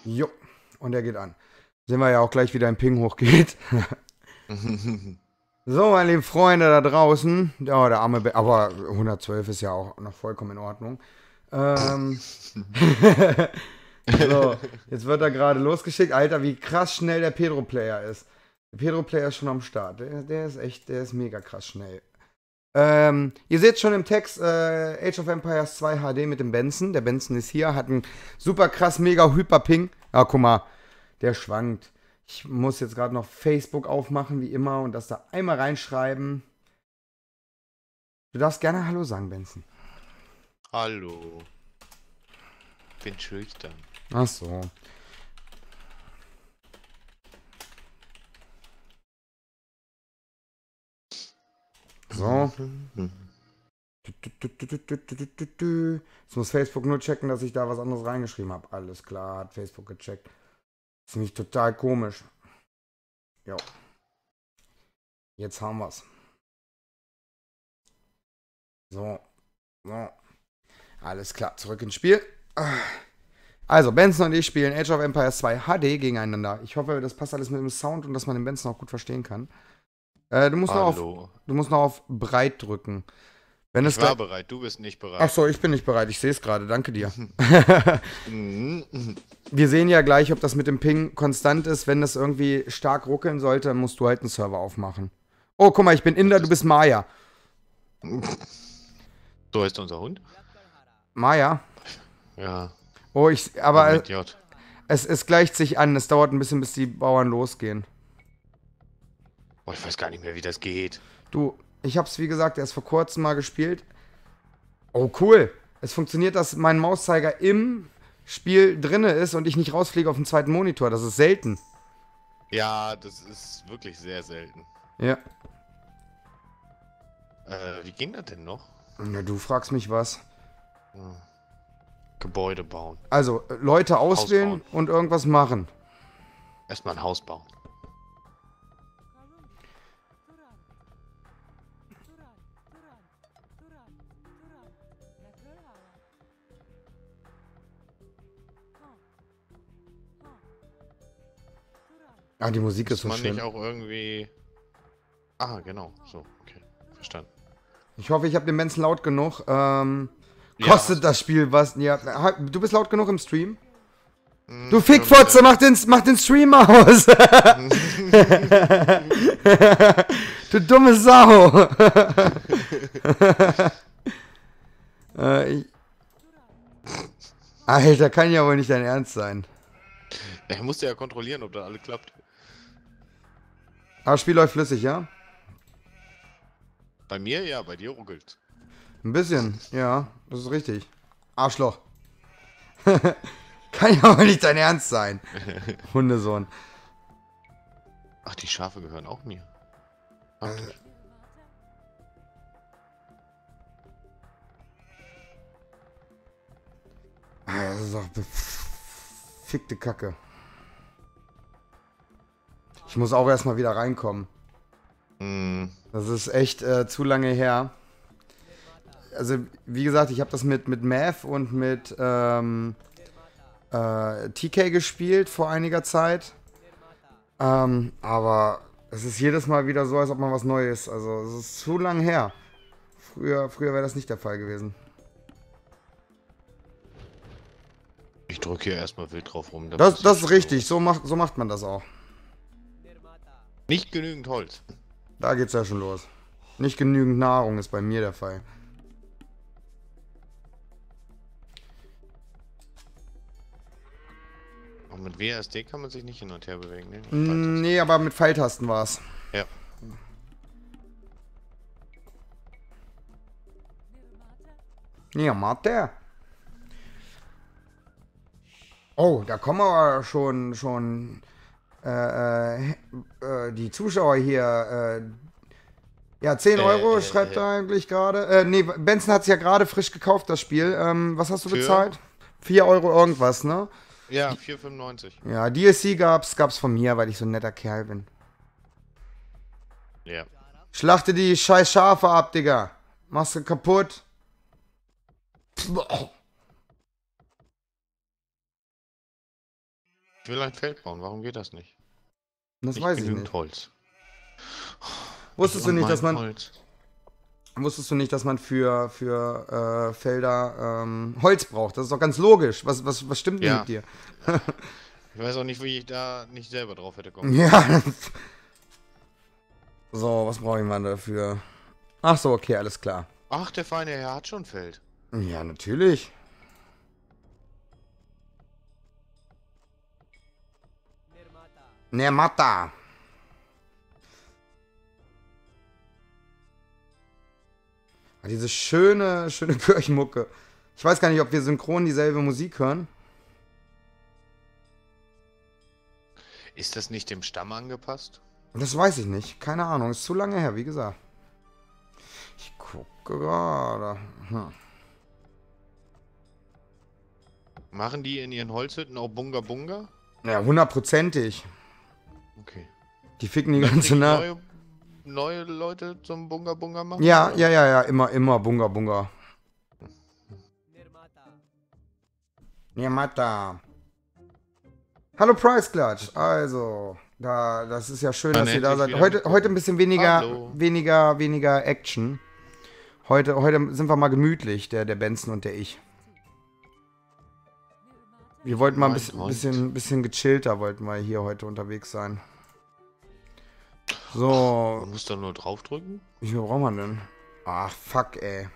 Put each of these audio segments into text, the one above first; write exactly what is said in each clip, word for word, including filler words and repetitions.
Jo, und er geht an. Sehen wir ja auch gleich, wie dein Ping hochgeht. So, meine lieben Freunde da draußen. Ja, der arme Be aber hundertzwölf ist ja auch noch vollkommen in Ordnung. Ähm. So, jetzt wird er gerade losgeschickt. Alter, wie krass schnell der Pedro-Player ist. Der Pedro-Player ist schon am Start. Der, der ist echt, der ist mega krass schnell. Ähm, ihr seht schon im Text äh, Age of Empires zwei H D mit dem Benson. Der Benson ist hier, hat einen super krass, mega Hyper-Ping. Ja, guck mal, der schwankt. Ich muss jetzt gerade noch Facebook aufmachen, wie immer, und das da einmal reinschreiben. Du darfst gerne Hallo sagen, Benson. Hallo. Bin schüchtern. Ach so. So. Jetzt muss Facebook nur checken, dass ich da was anderes reingeschrieben habe. Alles klar, hat Facebook gecheckt. Ist nämlich total komisch. Jo. Jetzt haben wir's. So. So. Alles klar, zurück ins Spiel. Also, Benson und ich spielen Age of Empires zwei H D gegeneinander. Ich hoffe, das passt alles mit dem Sound und dass man den Benson auch gut verstehen kann. Äh, du, musst noch auf, du musst noch auf breit drücken. Wenn ich es war bereit, du bist nicht bereit. Achso, ich bin nicht bereit. Ich sehe es gerade. Danke dir. Wir sehen ja gleich, ob das mit dem Ping konstant ist. Wenn das irgendwie stark ruckeln sollte, dann musst du halt einen Server aufmachen. Oh, guck mal, ich bin Inder, du bist Maya. So heißt unser Hund? Maya? Ja. Oh, ich, aber es, es, es gleicht sich an. Es dauert ein bisschen, bis die Bauern losgehen. Oh, ich weiß gar nicht mehr, wie das geht. Du, ich hab's, wie gesagt, erst vor kurzem mal gespielt. Oh, cool. Es funktioniert, dass mein Mauszeiger im Spiel drinne ist und ich nicht rausfliege auf den zweiten Monitor. Das ist selten. Ja, das ist wirklich sehr selten. Ja. Äh, wie ging das denn noch? Ja, du fragst mich was. Hm. Gebäude bauen. Also, Leute auswählen und irgendwas machen. Erstmal ein Haus bauen. Ah, die Musik ist so man schön. Nicht auch irgendwie... Ah, genau. So, okay. Verstanden. Ich hoffe, ich habe den Benson laut genug. Ähm, kostet ja. Das Spiel was? Ja, du bist laut genug im Stream? Mm, du Fickfotze, mach den, mach den Stream aus! Du dumme Sau! äh, ich... Alter, kann ja wohl nicht dein Ernst sein. Ich musste ja kontrollieren, ob das alles klappt. Aber das Spiel läuft flüssig, ja? Bei mir ja, bei dir ruckelt. Ein bisschen, ja, das ist richtig. Arschloch. Kann ja wohl nicht dein Ernst sein. Hundesohn. Ach, die Schafe gehören auch mir. Ach, äh. Das ist doch fickte Kacke. Ich muss auch erstmal wieder reinkommen. Mm. Das ist echt äh, zu lange her. Also, wie gesagt, ich habe das mit, mit Math und mit ähm, äh, T K gespielt vor einiger Zeit. Ähm, aber es ist jedes Mal wieder so, als ob man was Neues. Also, es ist zu lang her. Früher, früher wäre das nicht der Fall gewesen. Ich drücke hier erstmal wild drauf rum. Das, das ist richtig, so macht, so macht man das auch. Nicht genügend Holz. Da geht's ja schon los. Nicht genügend Nahrung ist bei mir der Fall. Und mit W A S D kann man sich nicht hin und her bewegen, ne? Nee, aber mit Pfeiltasten war's. Ja. Ja, Mathe. Oh, da kommen aber schon, schon äh, äh, die Zuschauer hier. Äh, ja, zehn Euro äh, äh, schreibt er äh, eigentlich gerade. Äh, nee, Benson hat es ja gerade frisch gekauft, das Spiel. Ähm, was hast du für? bezahlt? vier Euro irgendwas, ne? Ja, vier fünfundneunzig. Ja, D L C gab's, gab's von mir, weil ich so ein netter Kerl bin. Ja. Schlachte die scheiß Schafe ab, Digga. Machst du kaputt. Ich will ein Feld bauen, warum geht das nicht? Das Nicht weiß ich genügend nicht. Holz. Wusstest du Und nicht, dass mein man... Holz. Wusstest du nicht, dass man für, für äh, Felder ähm, Holz braucht? Das ist doch ganz logisch. Was, was, was stimmt denn Ja. mit dir? Ich weiß auch nicht, wie ich da nicht selber drauf hätte kommen. Ja. So, was brauche ich mal dafür? Ach so, okay, alles klar. Ach, der feine Herr hat schon Feld. Ja, natürlich. Nermata. Diese schöne, schöne Kirchenmucke. Ich weiß gar nicht, ob wir synchron dieselbe Musik hören. Ist das nicht dem Stamm angepasst? Das weiß ich nicht. Keine Ahnung. Ist zu lange her, wie gesagt. Ich gucke gerade. Hm. Machen die in ihren Holzhütten auch Bunga Bunga? Ja, hundertprozentig. Okay. Die ficken die Möchten ganze die Nacht. neue, neue Leute zum Bunga Bunga machen? Ja, oder? ja, ja, ja. Immer, immer Bunga Bunga. Nermata. Hallo Price Clutch. Also, da, das ist ja schön, Dann dass ihr da endlich seid. wieder Heute, mitgucken. heute ein bisschen weniger, Hallo. weniger, weniger Action. Heute, heute sind wir mal gemütlich, der, der Benson und der ich. Wir wollten mal ein Mein bisschen, Gott. bisschen, bisschen gechillter, wollten wir hier heute unterwegs sein. So, Man muss da nur draufdrücken? wie viel brauchen wir denn? Ach, fuck, ey.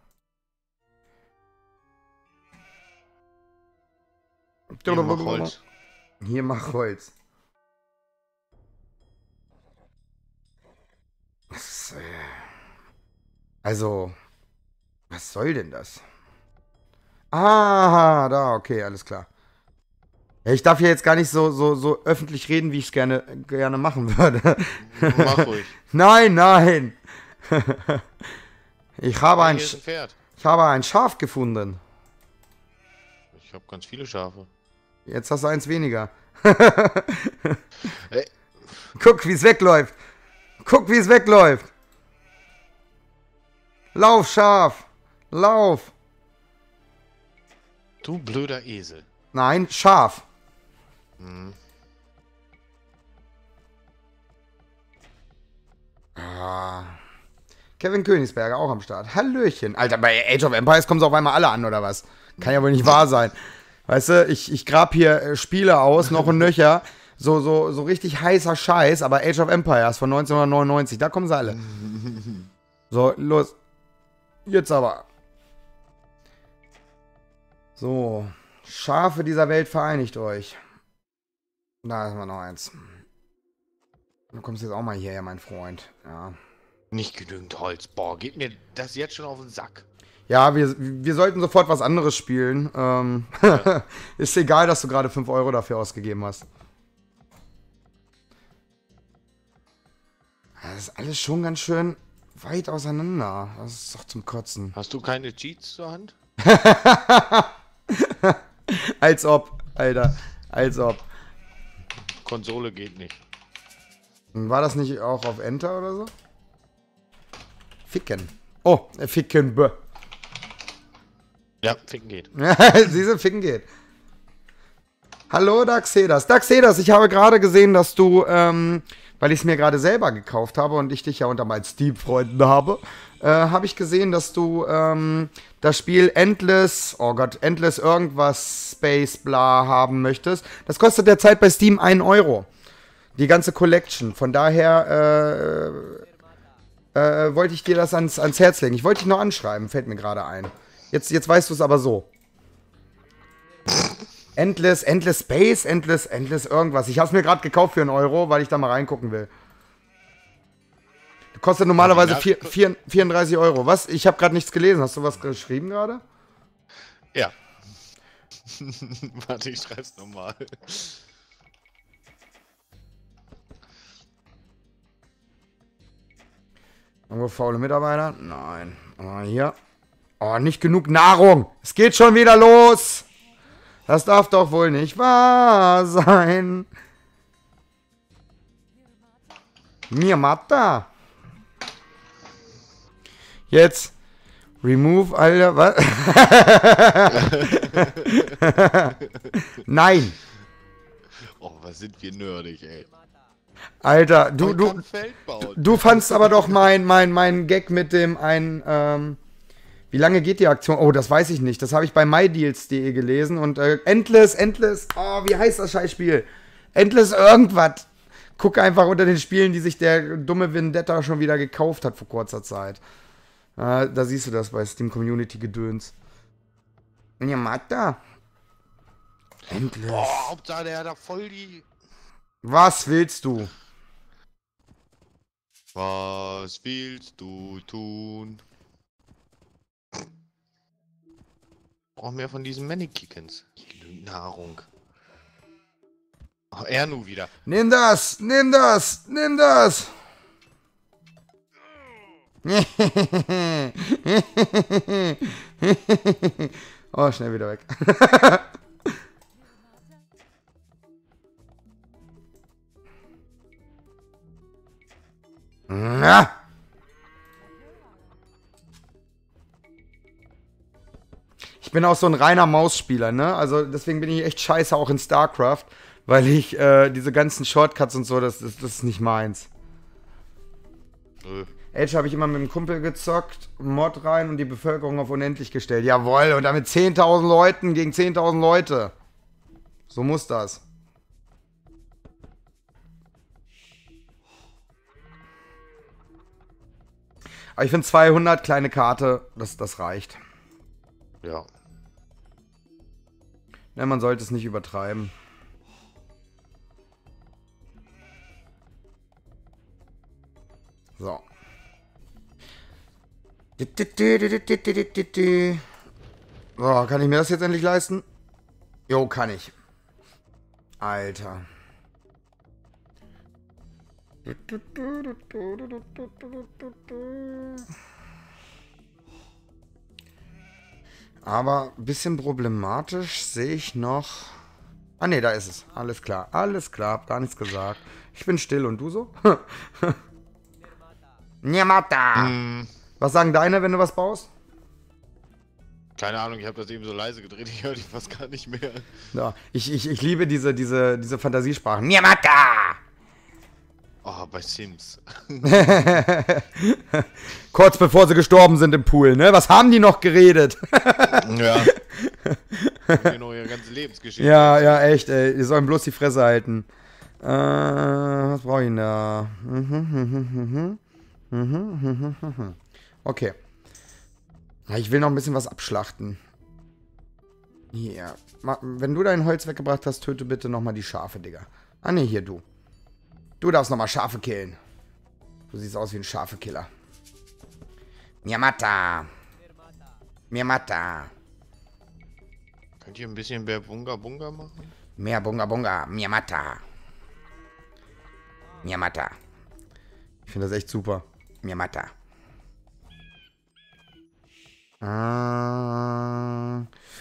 Hier, mach Holz. Hier, mach Holz. Das, äh, also, was soll denn das? Ah, da, okay, alles klar. Ja, ich darf hier jetzt gar nicht so, so, so öffentlich reden, wie ich es gerne, gerne machen würde. Mach ruhig. Nein, nein. Ich habe, Hey, ein, hier ist Sch- ein Pferd. ich habe ein Schaf gefunden. Ich habe ganz viele Schafe. Jetzt hast du eins weniger. Hey. Guck, wie es wegläuft. Guck, wie es wegläuft. Lauf, Schaf. Lauf. Du blöder Esel. Nein, Schaf. Hm. Ah. Kevin Königsberger auch am Start. Hallöchen. Alter, bei Age of Empires kommen sie auf einmal alle an, oder was? Kann ja wohl nicht wahr sein. Weißt du, ich, ich grab hier äh, Spiele aus, noch und nöcher. So, so, so richtig heißer Scheiß, aber Age of Empires von neunzehnhundertneunundneunzig, da kommen sie alle. So, los. Jetzt aber. So. Schafe dieser Welt, vereinigt euch. Da ist mal noch eins. Du kommst jetzt auch mal hierher, mein Freund. Ja. Nicht genügend Holz. Boah, geht mir das jetzt schon auf den Sack. Ja, wir, wir sollten sofort was anderes spielen. Ähm, Ja. Ist egal, dass du gerade fünf Euro dafür ausgegeben hast. Das ist alles schon ganz schön weit auseinander. Das ist doch zum Kotzen. Hast du keine Cheats zur Hand? Als ob, Alter. Als ob. Konsole geht nicht. War das nicht auch auf Enter oder so? Ficken. Oh, äh, Ficken. Bäh. Ja, ficken geht. Diese Ficken geht. Hallo Daxedas. Daxedas, ich habe gerade gesehen, dass du, ähm, weil ich es mir gerade selber gekauft habe und ich dich ja unter meinen Steam-Freunden habe, äh, habe ich gesehen, dass du ähm, das Spiel Endless, oh Gott, Endless irgendwas Space bla haben möchtest. Das kostet derzeit bei Steam einen Euro. Die ganze Collection. Von daher äh, äh, wollte ich dir das ans, ans Herz legen. Ich wollte dich noch anschreiben, fällt mir gerade ein. Jetzt, jetzt weißt du es aber so. Endless, Endless Space, Endless, Endless irgendwas. Ich habe es mir gerade gekauft für einen Euro, weil ich da mal reingucken will. Kostet normalerweise Ja, vier, vier, vierunddreißig Euro. Was? Ich habe gerade nichts gelesen. Hast du was geschrieben gerade? Ja. Warte, ich schreib's nochmal. Irgendwo faule Mitarbeiter? Nein. Ah, hier. Oh, nicht genug Nahrung. Es geht schon wieder los. Das darf doch wohl nicht wahr sein. Mir Matta. Jetzt. Remove, Alter. Was? Nein. Oh, was sind wir nerdig, ey. Alter, du, Man du, kann Feld bauen. du fandst aber doch mein, mein, mein Gag mit dem ein, ähm, wie lange geht die Aktion? Oh, das weiß ich nicht. Das habe ich bei mydeals punkt de gelesen und äh, Endless, Endless, oh, wie heißt das Scheißspiel? Endless irgendwas. Guck einfach unter den Spielen, die sich der dumme Vendetta schon wieder gekauft hat vor kurzer Zeit. Äh, da siehst du das bei Steam Community Gedöns. Ja, Mata. Endless. Boah, Hauptsache der hat da voll die... Was willst du? Was willst du tun? Brauch mehr von diesen Mannequins. Nahrung. Ach, er nur wieder. Nimm das! Nimm das! Nimm das! Oh, schnell wieder weg. Na! Ich bin auch so ein reiner Mausspieler, ne? Also deswegen bin ich echt scheiße auch in StarCraft, weil ich äh, diese ganzen Shortcuts und so, das, das, das ist nicht meins. Nö. Age habe ich immer mit dem Kumpel gezockt, Mod rein und die Bevölkerung auf unendlich gestellt. Jawohl, und damit zehntausend Leuten gegen zehntausend Leute. So muss das. Aber ich finde zweihundert, kleine Karte, das, das reicht. Ja. Ne, man sollte es nicht übertreiben. So. So, kann ich mir das jetzt endlich leisten? Jo, kann ich. Alter. Aber ein bisschen problematisch sehe ich noch... Ah ne, da ist es. Alles klar. Alles klar. Hab gar nichts gesagt. Ich bin still und du so? Nyamata! Hm, Was sagen deine, wenn du was baust? keine Ahnung, ich habe das eben so leise gedreht, ich höre dich fast gar nicht mehr. Ja, ich, ich, ich liebe diese, diese, diese Fantasiesprachen. Nyamata! Oh, bei Sims. Kurz bevor sie gestorben sind im Pool, ne? Was haben die noch geredet? Ja. Genau, ihre ganze Lebensgeschichte. Ja, ja, echt, ey. Die sollen bloß die Fresse halten. Äh, was brauche ich denn da? Okay. Ja, ich will noch ein bisschen was abschlachten. Hier. Wenn du dein Holz weggebracht hast, töte bitte nochmal die Schafe, Digga. Ah, ne, hier, du. Du darfst nochmal Schafe killen. Du siehst aus wie ein Schafekiller. Nyamata. Nyamata. Könnt ihr ein bisschen mehr Bunga Bunga machen? Mehr Bunga Bunga. Nyamata. Nyamata. Ich finde das echt super. Nyamata. Ah.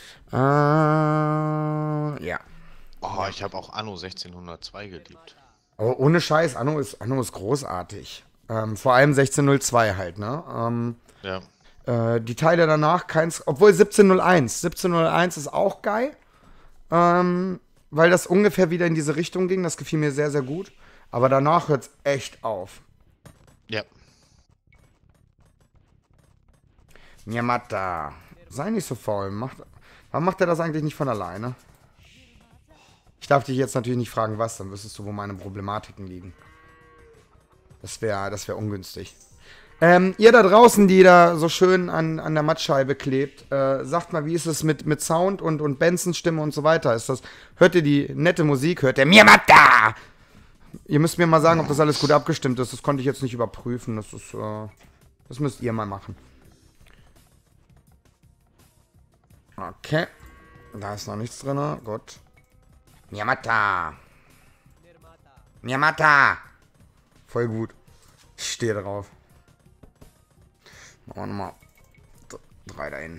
Ah. Ja. Oh, ich habe auch Anno sechzehnhundertzwei geliebt. Oh, ohne Scheiß, Anno ist, Anno ist großartig. Ähm, vor allem sechzehn null zwei halt, ne? Ähm, Ja. äh, die Teile danach keins, obwohl siebzehn null eins. siebzehn null eins ist auch geil. Ähm, weil das ungefähr wieder in diese Richtung ging. Das gefiel mir sehr, sehr gut. Aber danach hört es echt auf. Ja. Nyamata. Sei nicht so faul. Macht, warum macht er das eigentlich nicht von alleine? Ich darf dich jetzt natürlich nicht fragen, was. Dann wüsstest du, wo meine Problematiken liegen. Das wäre das wär ungünstig. Ähm, ihr da draußen, die da so schön an, an der Mattscheibe klebt, äh, sagt mal, wie ist es mit, mit Sound und, und Bensons Stimme und so weiter? Ist das, hört ihr die nette Musik? Hört ihr Nyamata? Ihr müsst mir mal sagen, ob das alles gut abgestimmt ist. Das konnte ich jetzt nicht überprüfen. Das ist, äh, das müsst ihr mal machen. Okay. Da ist noch nichts drin. Gut. Nyamata. Nyamata. Voll gut. Ich stehe drauf. Machen wir nochmal drei dahin.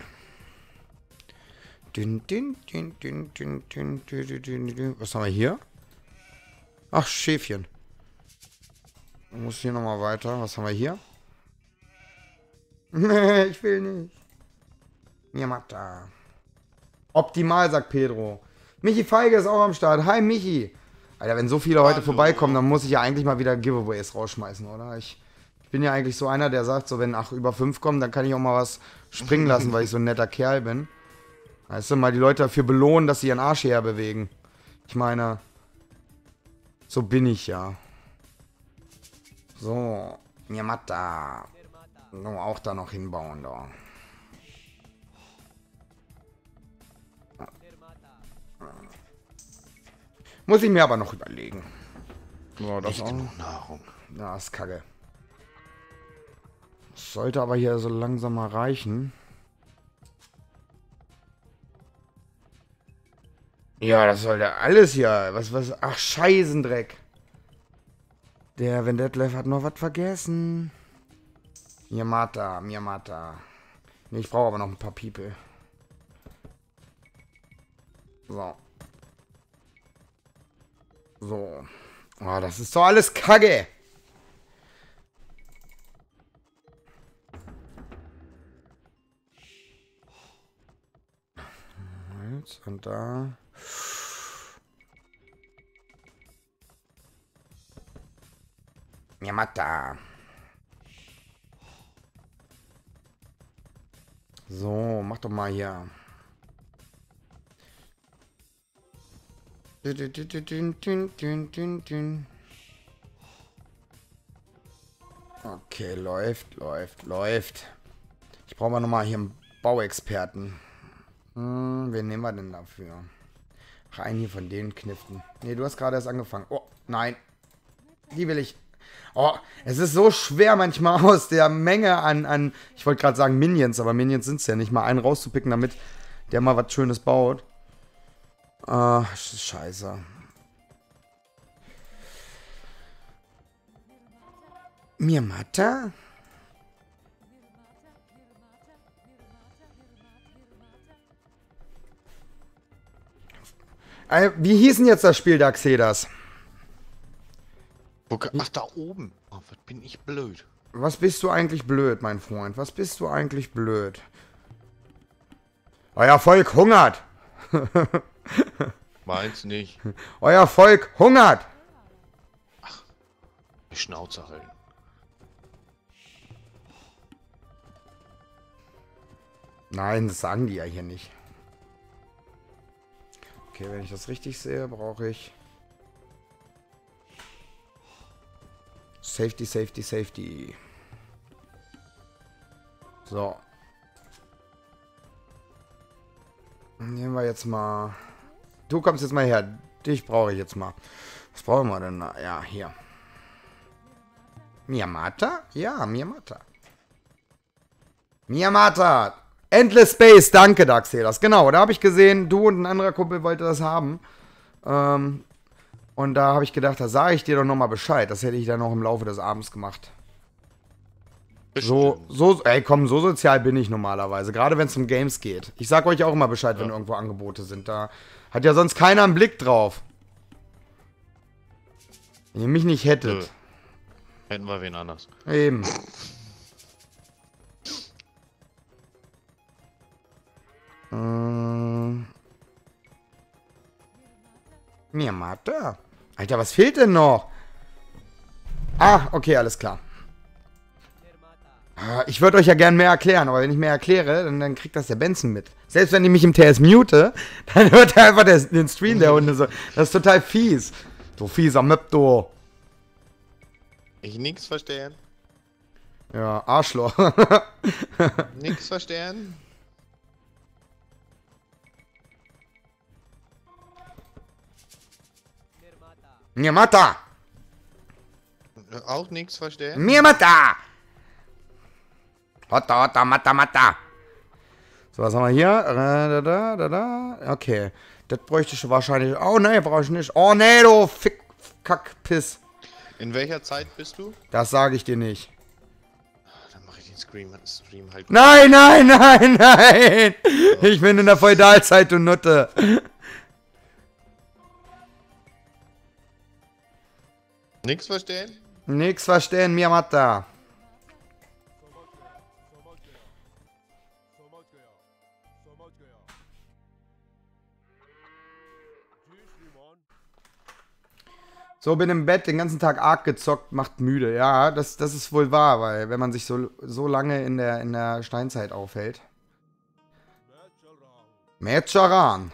Was haben wir hier? Ach, Schäfchen. Ich muss hier nochmal weiter. Was haben wir hier? Nee, ich will nicht. Nyamata. Optimal, sagt Pedro. Michi Feige ist auch am Start. Hi, Michi. Alter, wenn so viele heute Hallo. vorbeikommen, dann muss ich ja eigentlich mal wieder Giveaways rausschmeißen, oder? Ich, ich bin ja eigentlich so einer, der sagt, so wenn ach über fünf kommen, dann kann ich auch mal was springen lassen, weil ich so ein netter Kerl bin. Weißt du, mal die Leute dafür belohnen, dass sie ihren Arsch her bewegen. Ich meine, so bin ich ja. So, mir Matta. So, auch da noch hinbauen, da. Muss ich mir aber noch überlegen. So, das Nicht auch. genug Nahrung. Ja, ist kacke. Sollte aber hier so langsam mal reichen. Ja, das sollte alles hier. Was, was? Ach, Scheißendreck. Der Vendetlev hat noch was vergessen. Miyamata, Miyamata. Nee, ich brauche aber noch ein paar People. So. So. Oh, das ist doch alles Kacke. Und da. Miyamata. So, mach doch mal hier. Okay, läuft, läuft, läuft. Ich brauche mal nochmal hier einen Bauexperten. Hm, wen nehmen wir denn dafür? Ach, einen hier von den Kniften. Nee, du hast gerade erst angefangen. Oh, nein. Die will ich. Oh, es ist so schwer manchmal aus der Menge an, an ich wollte gerade sagen Minions, aber Minions sind es ja nicht, mal einen rauszupicken, damit der mal was Schönes baut. Ah, scheiße. Miyamata? Äh, wie hieß denn jetzt das Spiel, Daxedas? Ach, da oben. Oh, was bin ich blöd. Was bist du eigentlich blöd, mein Freund? Was bist du eigentlich blöd? Euer Volk hungert! Meins nicht. Euer Volk hungert! Ach, die Schnauze halten. Nein, das sagen die ja hier nicht. Okay, wenn ich das richtig sehe, brauche ich... Safety, Safety, Safety. So. Nehmen wir jetzt mal... Du kommst jetzt mal her. Dich brauche ich jetzt mal. Was brauchen wir denn da? Ja, hier. Miyamata? Ja, Miyamata. Miyamata! Endless Space, danke, Daxelas. Genau, da habe ich gesehen, du und ein anderer Kumpel wollte das haben. Ähm, und da habe ich gedacht, da sage ich dir doch nochmal Bescheid. Das hätte ich dann noch im Laufe des Abends gemacht. So, so, ey, komm, so sozial bin ich normalerweise. Gerade wenn es um Games geht. Ich sag euch auch immer Bescheid, ja, wenn irgendwo Angebote sind. Da hat ja sonst keiner einen Blick drauf. Wenn ihr mich nicht hättet. Nö. Hätten wir wen anders. Eben. ähm. Miyamata? Alter, was fehlt denn noch? Ah, okay, alles klar. Ich würde euch ja gern mehr erklären, aber wenn ich mehr erkläre, dann, dann kriegt das der Benson mit. Selbst wenn ich mich im T S mute, dann hört er einfach der, den Stream der Hunde so. Das ist total fies. Du fieser Möp, du. Ich nix verstehen. Ja, Arschloch. Nix verstehen. Miyamata. Auch nix verstehen. Miyamata. Hotta, hotta, mata, mata. So, was haben wir hier? Da, da, da, da. Okay. Das bräuchte ich wahrscheinlich. Oh, nee, brauche ich nicht. Oh, nee, du Fick, Kack, Piss. In welcher Zeit bist du? Das sage ich dir nicht. Dann mache ich den Stream, Stream halt. Nein, nein, nein, nein. Ich bin in der Feudalzeit, du Nutte. Nix verstehen? Nix verstehen, Miyamata. So, bin im Bett, den ganzen Tag arg gezockt, macht müde. Ja, das, das ist wohl wahr, weil wenn man sich so, so lange in der, in der Steinzeit aufhält. Mecharan.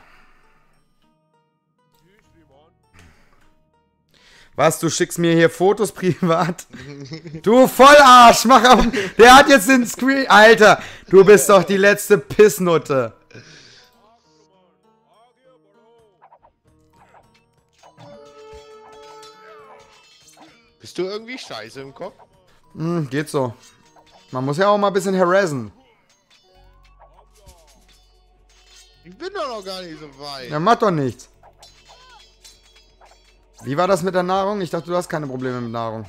Was, du schickst mir hier Fotos privat? Du Vollarsch, mach auf. Der hat jetzt den Screen. Alter, du bist doch die letzte Pissnutte. Bist du irgendwie scheiße im Kopf? Hm, geht so. Man muss ja auch mal ein bisschen harassen. Ich bin doch noch gar nicht so weit. Ja, macht doch nichts. Wie war das mit der Nahrung? Ich dachte, du hast keine Probleme mit Nahrung.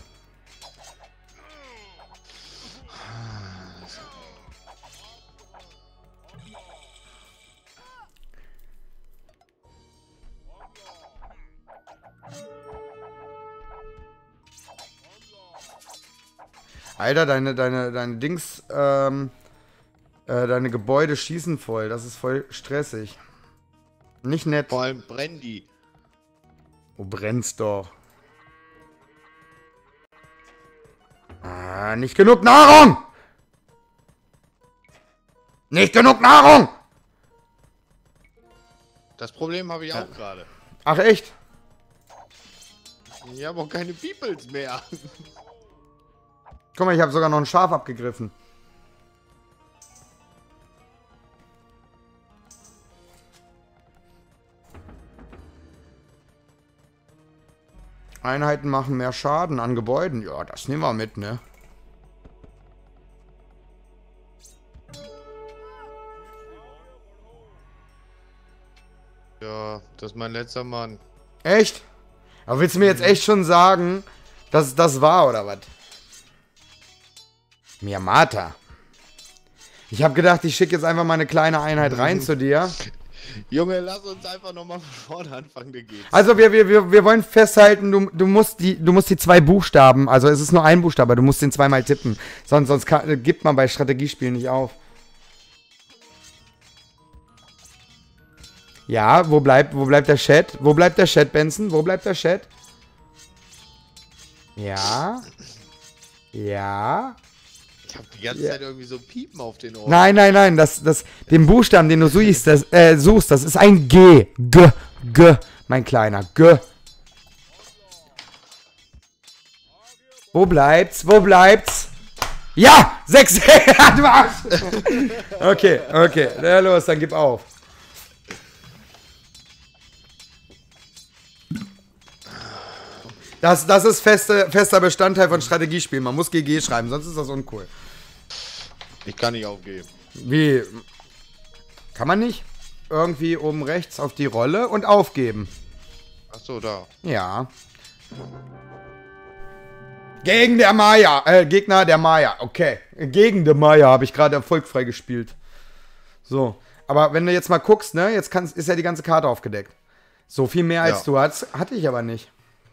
Alter, deine, deine, deine Dings, ähm, äh, deine Gebäude schießen voll. Das ist voll stressig. Nicht nett. Vor allem brennen die. Oh, brennt's doch. Ah, nicht genug Nahrung! Nicht genug Nahrung! Das Problem habe ich ja. auch gerade. Ach, echt? Ich habe auch keine Peoples mehr. Guck mal, ich habe sogar noch ein Schaf abgegriffen. Einheiten machen mehr Schaden an Gebäuden. Ja, das nehmen wir mit, ne? Ja, das ist mein letzter Mann. Echt? Aber willst du mir jetzt echt schon sagen, dass das war, oder was? Miyamata. Ich habe gedacht, ich schicke jetzt einfach mal eine kleine Einheit rein zu dir. Junge, lass uns einfach nochmal von vorne anfangen, da geht's. Also wir, wir, wir, wir wollen festhalten, du, du, musst die, du musst die zwei Buchstaben, also es ist nur ein Buchstabe, du musst den zweimal tippen. Sonst, sonst kann, gibt man bei Strategiespielen nicht auf. Ja, wo bleibt, wo bleibt der Chat? Wo bleibt der Chat, Benson? Wo bleibt der Chat? Ja. Ja. Ich hab die ganze Ja. Zeit irgendwie so Piepen auf den Ohren. Nein, nein, nein, das, das, den Buchstaben, den du suchst, das, äh, suchst, das ist ein G. G, G, mein Kleiner, G. Wo bleibt's? Wo bleibt's? Ja! Sechs! Du Arsch! Okay, okay, na los, dann gib auf. Das, das ist feste, fester Bestandteil von Strategiespielen. Man muss G G schreiben, sonst ist das uncool. Ich kann nicht aufgeben. Wie? Kann man nicht? Irgendwie oben rechts auf die Rolle und aufgeben. Achso, da. Ja. Gegen der Maya. Äh, Gegner der Maya. Okay. Gegen der Maya habe ich gerade erfolgfrei gespielt. So. Aber wenn du jetzt mal guckst, ne, jetzt kannst, ist ja die ganze Karte aufgedeckt. So viel mehr als Ja. du hast, hatte ich aber nicht.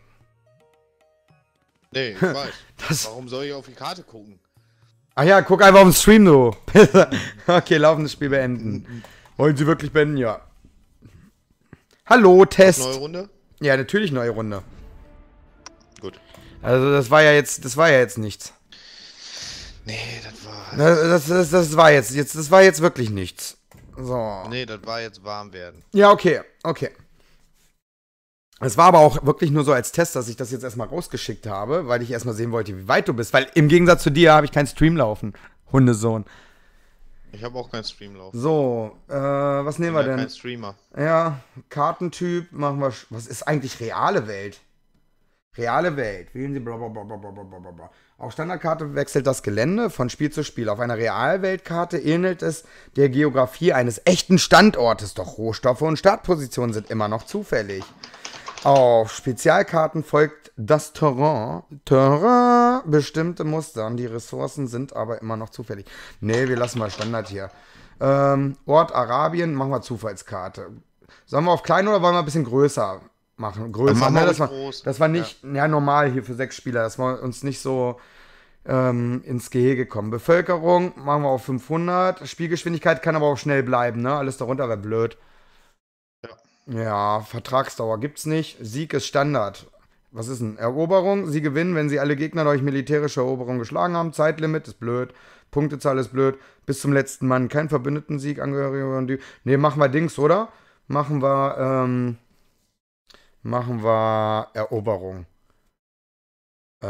Nee, ich weiß. Das- Warum soll ich auf die Karte gucken? Ach ja, guck einfach auf den Stream, du. Okay, laufendes Spiel beenden. Wollen Sie wirklich beenden? Ja. Hallo, Test. Neue Runde? Ja, natürlich neue Runde. Gut. Also das war ja jetzt, das war ja jetzt nichts. Nee, das war... Das, das, das, das war jetzt, jetzt, das war jetzt wirklich nichts. So. Nee, das war jetzt warm werden. Ja, okay, okay. Es war aber auch wirklich nur so als Test, dass ich das jetzt erstmal rausgeschickt habe, weil ich erstmal sehen wollte, wie weit du bist. Weil im Gegensatz zu dir habe ich keinen Stream laufen. Hundesohn. Ich habe auch keinen Stream laufen. So, äh, was nehmen wir Ich bin ja denn? kein Streamer. Ja, Kartentyp machen wir. sch- Was ist eigentlich reale Welt? Reale Welt. Wählen Sie blablabla. Auf Standardkarte wechselt das Gelände von Spiel zu Spiel. Auf einer Realweltkarte ähnelt es der Geografie eines echten Standortes. Doch Rohstoffe und Startpositionen sind immer noch zufällig. Auf Spezialkarten folgt das Terrain. Terrain, bestimmte Mustern. Die Ressourcen sind aber immer noch zufällig. Nee, wir lassen mal Standard hier. Ähm, Ort Arabien, machen wir Zufallskarte. Sollen wir auf klein oder wollen wir ein bisschen größer machen? Größer, machen wir ne? Das ruhig war, groß. das war nicht, ja. normal hier für sechs Spieler. Das war uns nicht so ähm, ins Gehege kommen. Bevölkerung machen wir auf fünfhundert. Spielgeschwindigkeit kann aber auch schnell bleiben, ne? Alles darunter wäre blöd. Ja, Vertragsdauer gibt's nicht. Sieg ist Standard. Was ist denn? Eroberung. Sie gewinnen, wenn sie alle Gegner durch militärische Eroberung geschlagen haben. Zeitlimit ist blöd. Punktezahl ist blöd. Bis zum letzten Mann. Kein Verbündetensieg. Angehörige. Ne, machen wir Dings, oder? Machen wir, ähm. Machen wir Eroberung. Äh.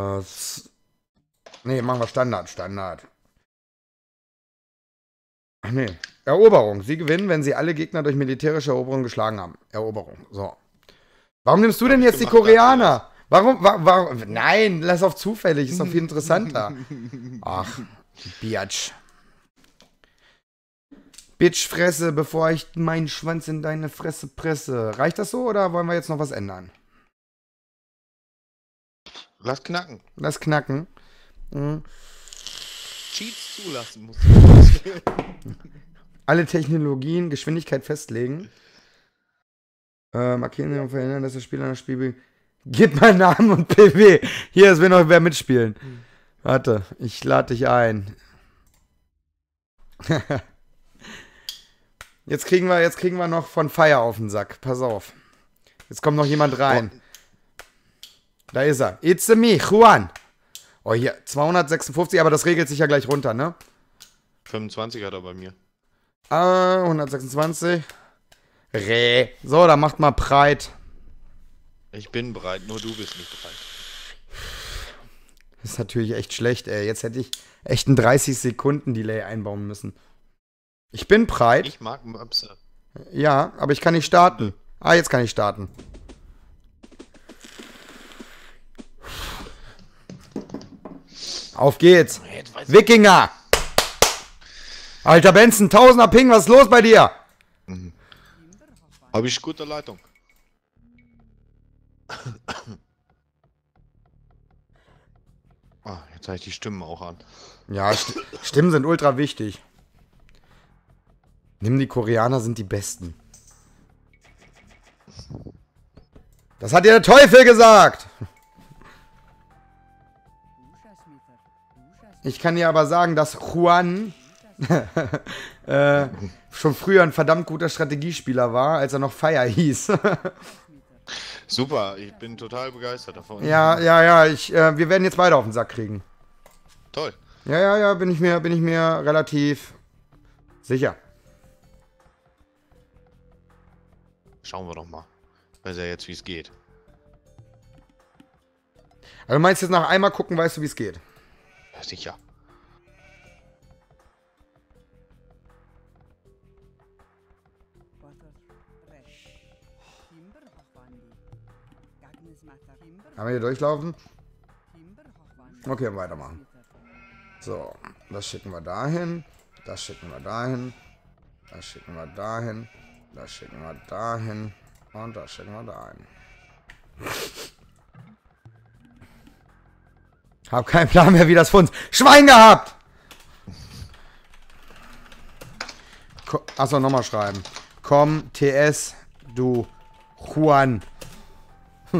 Ne, machen wir Standard. Standard. Ach nee. Eroberung. Sie gewinnen, wenn sie alle Gegner durch militärische Eroberung geschlagen haben. Eroberung. So. Warum nimmst du denn jetzt die Koreaner? Warum, wa warum? Nein, lass auf zufällig. Ist doch viel interessanter. Ach, Biatch. Bitchfresse, bevor ich meinen Schwanz in deine Fresse presse. Reicht das so oder wollen wir jetzt noch was ändern? Lass knacken. Lass knacken. Mhm. Cheats zulassen musst du. Alle Technologien, Geschwindigkeit festlegen. Äh, markieren und verhindern, dass der Spieler das Spiel... Gib mal Namen und P W. Hier, es will noch wer mitspielen. Warte, ich lade dich ein. Jetzt kriegen wir, jetzt kriegen wir noch von Fire auf den Sack. Pass auf. Jetzt kommt noch jemand rein. Da ist er. It's me, Juan. Oh, hier, zweihundertsechsundfünfzig, aber das regelt sich ja gleich runter, ne? fünfundzwanzig hat er bei mir. Ah, hundertsechsundzwanzig. Reh. So, dann macht mal breit. Ich bin bereit, nur du bist nicht bereit. Das ist natürlich echt schlecht, ey. Jetzt hätte ich echt einen dreißig Sekunden Delay einbauen müssen. Ich bin breit. Ich mag Möpse. Ja, aber ich kann nicht starten. Ah, jetzt kann ich starten. Auf geht's. Wikinger! Alter Benson, Tausender Ping, was ist los bei dir? Mhm. Habe ich gute Leitung. Ah, jetzt habe ich die Stimmen auch an. Ja, St Stimmen sind ultra wichtig. Nimm die Koreaner, sind die Besten. Das hat dir der Teufel gesagt! Ich kann dir aber sagen, dass Juan äh, schon früher ein verdammt guter Strategiespieler war, als er noch Fire hieß. Super, ich bin total begeistert davon. Ja, ja, ja, ich, äh, wir werden jetzt beide auf den Sack kriegen. Toll. Ja, ja, ja, bin ich mir, bin ich mir relativ sicher. Schauen wir doch mal. Weiß ja jetzt, wie es geht. Also du meinst jetzt nach einmal gucken, weißt du, wie es geht? Ja, sicher. Haben wir hier durchlaufen? Okay, weitermachen. So, das schicken wir dahin. Das schicken wir dahin. Das schicken wir dahin. Das schicken wir dahin. Und das schicken wir dahin. Hab keinen Plan mehr, wie das Funz. Schwein gehabt! Achso, nochmal schreiben. Komm, T S, du Juan. Hm.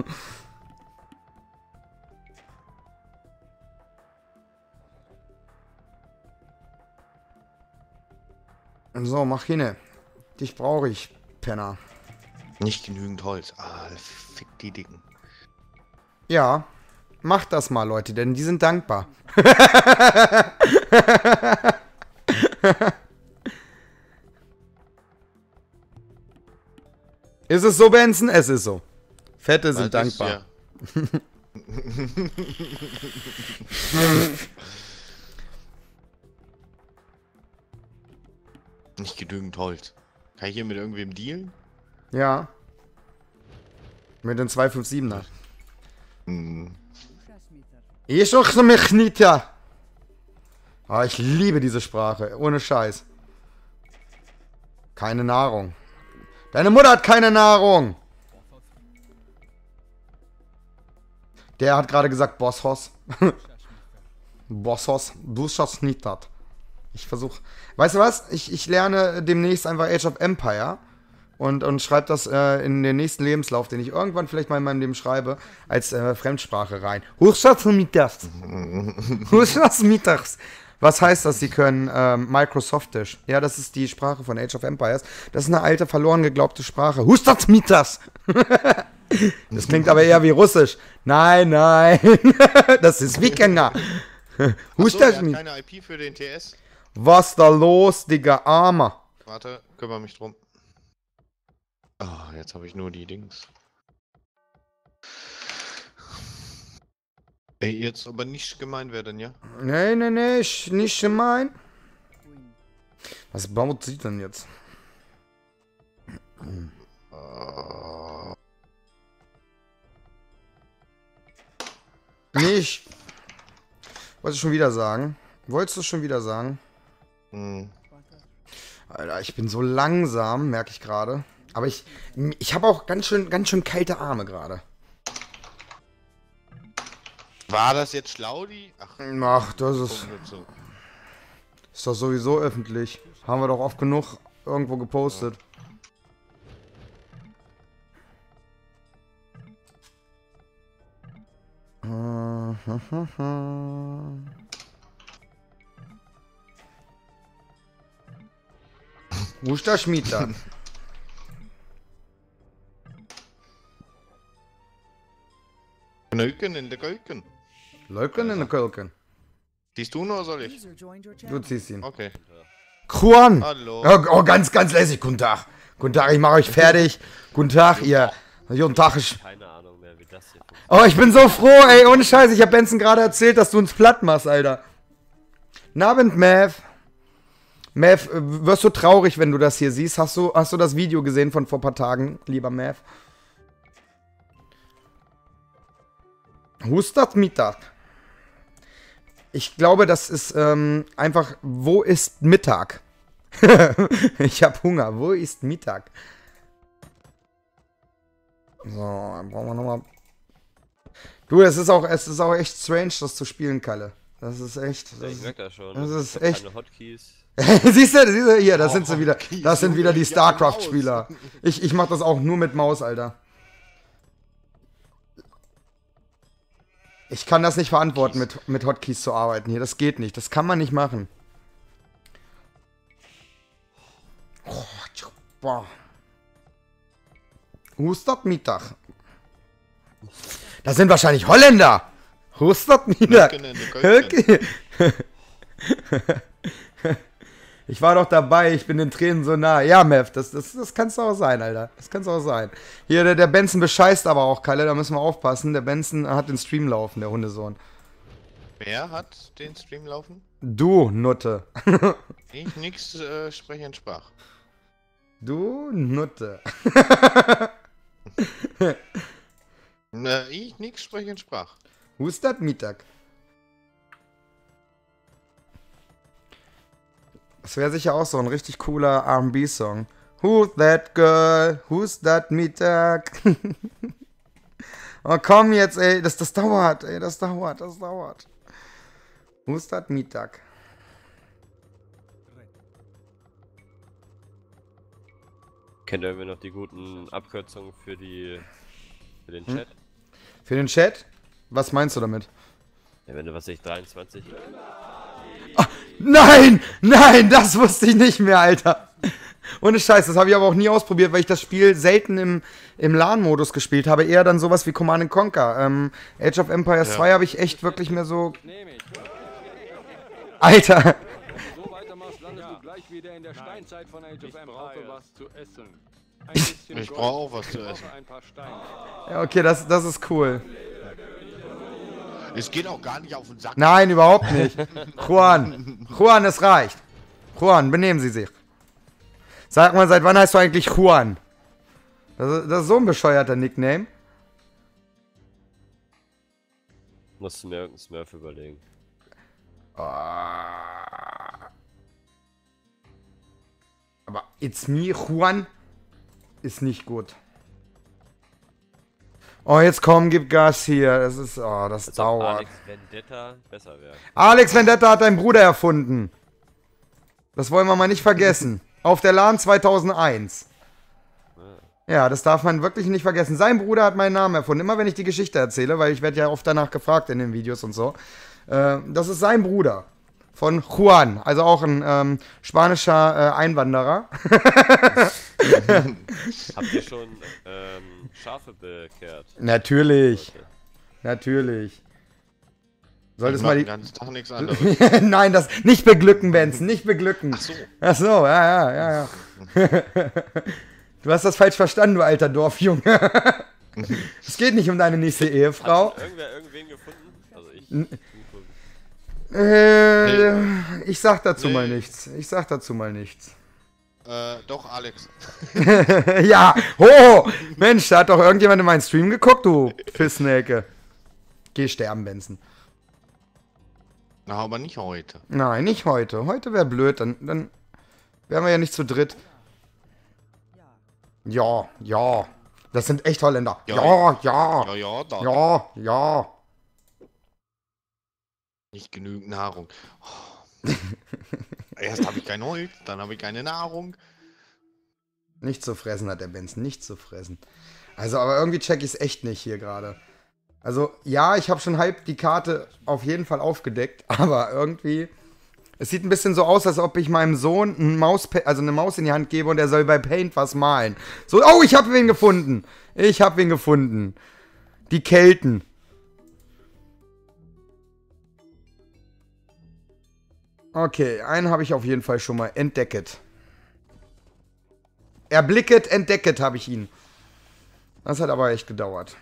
So, mach hin. Dich brauche ich, Penner. Nicht genügend Holz. Ah, fick die Dicken. Ja, macht das mal, Leute, denn die sind dankbar. Ist es so, Benson? Es ist so. Fette sind Das dankbar. ist, ja. Nicht genügend Holz. Kann ich hier mit irgendwem dealen? Ja. Mit den zwei fünf siebener. Hm. Ich suche mich nicht, ja. Ah, ich liebe diese Sprache. Ohne Scheiß. Keine Nahrung. Deine Mutter hat keine Nahrung. Der hat gerade gesagt Bosshos. Bosshos. Du schaffst nicht das. Ich versuche. Weißt du was? Ich, ich lerne demnächst einfach Age of Empire. Und, und schreibe das äh, in den nächsten Lebenslauf, den ich irgendwann vielleicht mal in meinem Leben schreibe, als äh, Fremdsprache rein. Mittags. Mittags. Was heißt das? Sie können ähm, Microsoftisch. Ja, das ist die Sprache von Age of Empires. Das ist eine alte, verloren geglaubte Sprache. Mittags. Das klingt aber eher wie Russisch. Nein, nein. Das ist Wikinger. Achso, der hat keine I P für den T S. Was da los, Digga, Armer. Warte, kümmere mich drum. Ah, oh, jetzt habe ich nur die Dings. Ey, jetzt aber nicht gemein werden, ja? Nee, nee, nee, ich, nicht gemein. Was baut sie denn jetzt? Uh. Nicht. Wolltest du schon wieder sagen? Wolltest du schon wieder sagen? Hm. Alter, ich bin so langsam, merke ich gerade. Aber ich, ich habe auch ganz schön, ganz schön kalte Arme gerade. War das jetzt schlau, die? Ach, Ach, das ist, ist doch sowieso öffentlich. Haben wir doch oft genug irgendwo gepostet. Wo ist der Schmied dann? Knöken in der Kölken. Leuken in der Kölken. Siehst du nur, soll ich? Du ziehst ihn. Okay. Juan! Hallo. Oh, oh, ganz, ganz lässig. Guten Tag. Guten Tag, ich mache euch fertig. Guten Tag, ihr. Guten Tag. Ich... Keine Ahnung mehr, wie das hier funktioniert. Oh, ich bin so froh, ey. Ohne Scheiß. Ich hab Benson gerade erzählt, dass du uns platt machst, Alter. Nabend, Mav. Mav, wirst du traurig, wenn du das hier siehst? Hast du, hast du das Video gesehen von vor ein paar Tagen, lieber Mav? Hustat Mittag. Ich glaube, das ist ähm, einfach, wo ist Mittag? Ich hab Hunger. Wo ist Mittag? So, dann brauchen wir nochmal... Du, es ist auch, es ist auch echt strange, das zu spielen, Kalle. Das ist echt... Das Ja, ich ist, merk das schon. das ist Ich hab echt... keine Hotkeys. siehst du, siehst du, hier, das Oh, sind sie wieder. Hotkeys, Das sind wieder die Junge, StarCraft-Spieler. Ich, ich mach das auch nur mit Maus, Alter. Ich kann das nicht verantworten, mit, mit Hotkeys zu arbeiten hier. Das geht nicht. Das kann man nicht machen. Oh, boah. Hustat Mittag. Das sind wahrscheinlich Holländer. Hustat Mittag. Knöken in der Kölken. Ich war doch dabei, ich bin den Tränen so nah. Ja, Mev, das, das, das kannst du auch sein, Alter. Das kannst du auch sein. Hier, der, der Benson bescheißt aber auch, Kalle, da müssen wir aufpassen. Der Benson hat den Stream laufen, der Hundesohn. Wer hat den Stream laufen? Du, Nutte. Ich nix äh, sprechen sprach. Du, Nutte. Na, ich nix sprechen sprach. Hustat Mittag. Das wäre sicher auch so ein richtig cooler R and B-Song. Who's that girl? Who's that Mittag? Oh, komm jetzt, ey. Das, das dauert, ey. Das dauert, das dauert. Who's that Mittag? Kennt ihr irgendwie noch die guten Abkürzungen für die für den Chat? Hm? Für den Chat? Was meinst du damit? Ja, wenn du, was weiß ich, dreiundzwanzig. Ah, nein! Nein! Das wusste ich nicht mehr, Alter! Ohne Scheiß, das habe ich aber auch nie ausprobiert, weil ich das Spiel selten im, im LAN-Modus gespielt habe. Eher dann sowas wie Command and Conquer. Ähm, Age of Empires ja. zwei habe ich echt wirklich mehr so... Alter! So weitermachst, landest du gleich wieder in der Steinzeit von Age of Empires. Was zu essen. Ich brauche auch was zu essen. Ja, okay, das, das ist cool. Es geht auch gar nicht auf den Sack. Nein, überhaupt nicht. Juan, Juan, es reicht. Juan, benehmen Sie sich. Sag mal, seit wann heißt du eigentlich Juan? Das ist, das ist so ein bescheuerter Nickname. Musst du mir irgendeinen Smurf überlegen. Oh. Aber It's me, Juan, ist nicht gut. Oh, jetzt komm, gib Gas hier. Das ist, oh, das Als dauert. Alex Vendetta besser wäre. Alex Vendetta hat deinen Bruder erfunden. Das wollen wir mal nicht vergessen. Auf der LAN zweitausendeins. Ja, das darf man wirklich nicht vergessen. Sein Bruder hat meinen Namen erfunden. Immer wenn ich die Geschichte erzähle, weil ich werde ja oft danach gefragt in den Videos und so. Äh, das ist sein Bruder. von Juan, also auch ein ähm, spanischer äh, Einwanderer. Habt ihr schon ähm, Schafe bekehrt? Natürlich, Okay. natürlich. Solltest Ich mal mach die... den ganzen Tag nichts anderes. Nein, das nicht beglücken, Benson, nicht beglücken. Ach so. Ach so, ja, ja, ja, ja. Du hast das falsch verstanden, du alter Dorfjunge. Es geht nicht um deine nächste Ehefrau. Hat schon irgendwer irgendwen gefunden? Also ich. Äh, ich sag dazu Nee. mal nichts. Ich sag dazu mal nichts. Äh, doch, Alex. Ja, ho! Mensch, da hat doch irgendjemand in meinen Stream geguckt, du Pissnäcke. Geh sterben, Benson. Na, aber nicht heute. Nein, nicht heute. Heute wäre blöd, dann, dann wären wir ja nicht zu dritt. Ja, ja. Das sind echt Holländer. Ja. Ja, ja. Ja, ja, da. Ja, ja. Nicht genügend Nahrung. Oh. Erst habe ich kein Holz, dann habe ich keine Nahrung. Nicht zu fressen hat der Benz, nicht zu fressen. Also, aber irgendwie check ich es echt nicht hier gerade. Also, ja, ich habe schon halb die Karte auf jeden Fall aufgedeckt, aber irgendwie... Es sieht ein bisschen so aus, als ob ich meinem Sohn ein Maus, also eine Maus in die Hand gebe und er soll bei Paint was malen. So, oh, ich habe wen gefunden. Ich habe wen gefunden. Die Kelten. Okay, einen habe ich auf jeden Fall schon mal entdeckt. Erblicket, entdecket habe ich ihn. Das hat aber echt gedauert.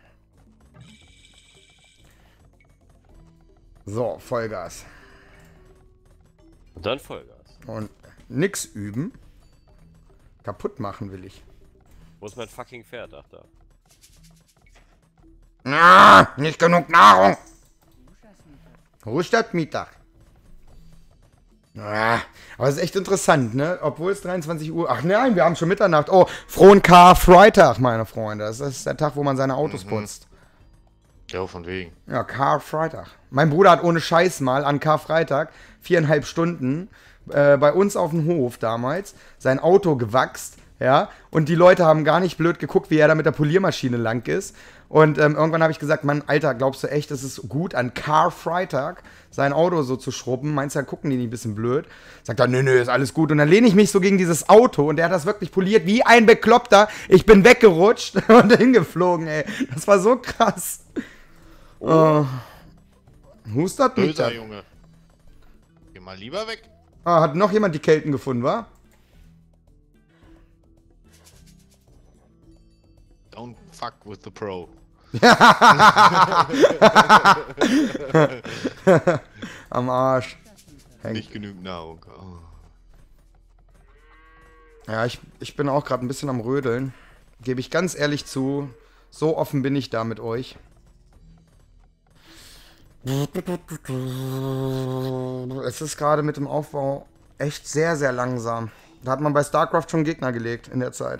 So, Vollgas. Und dann Vollgas. Und nix üben. Kaputt machen will ich. Wo ist mein fucking Pferd? Ach da. Ah, nicht genug Nahrung. Ruhestadt Mittag. Ah, aber es ist echt interessant, ne? Obwohl es dreiundzwanzig Uhr... Ach nein, wir haben schon Mitternacht. Oh, frohen Karfreitag, meine Freunde. Das ist der Tag, wo man seine Autos Mhm. putzt. Ja, von wegen. Ja, Karfreitag. Mein Bruder hat ohne Scheiß mal an Karfreitag viereinhalb Stunden äh, bei uns auf dem Hof damals sein Auto gewachst, ja, und die Leute haben gar nicht blöd geguckt, wie er da mit der Poliermaschine lang ist. Und ähm, irgendwann habe ich gesagt, Mann, Alter, glaubst du echt, es ist gut, an Karfreitag sein Auto so zu schrubben? Meinst du, da gucken die nicht ein bisschen blöd? Sagt er, nö, nö, ist alles gut. Und dann lehne ich mich so gegen dieses Auto und der hat das wirklich poliert wie ein Bekloppter. Ich bin weggerutscht und hingeflogen, ey. Das war so krass. Oh. Hustet mich Böser da. Junge. Geh mal lieber weg. Ah, hat noch jemand die Kelten gefunden, wa? Don't fuck with the pro. Am Arsch. Nicht genügend Nahrung. Oh. Ja, ich, ich bin auch gerade ein bisschen am Rödeln. Gebe ich ganz ehrlich zu. So offen bin ich da mit euch. Es ist gerade mit dem Aufbau echt sehr, sehr langsam. Da hat man bei StarCraft schon Gegner gelegt in der Zeit.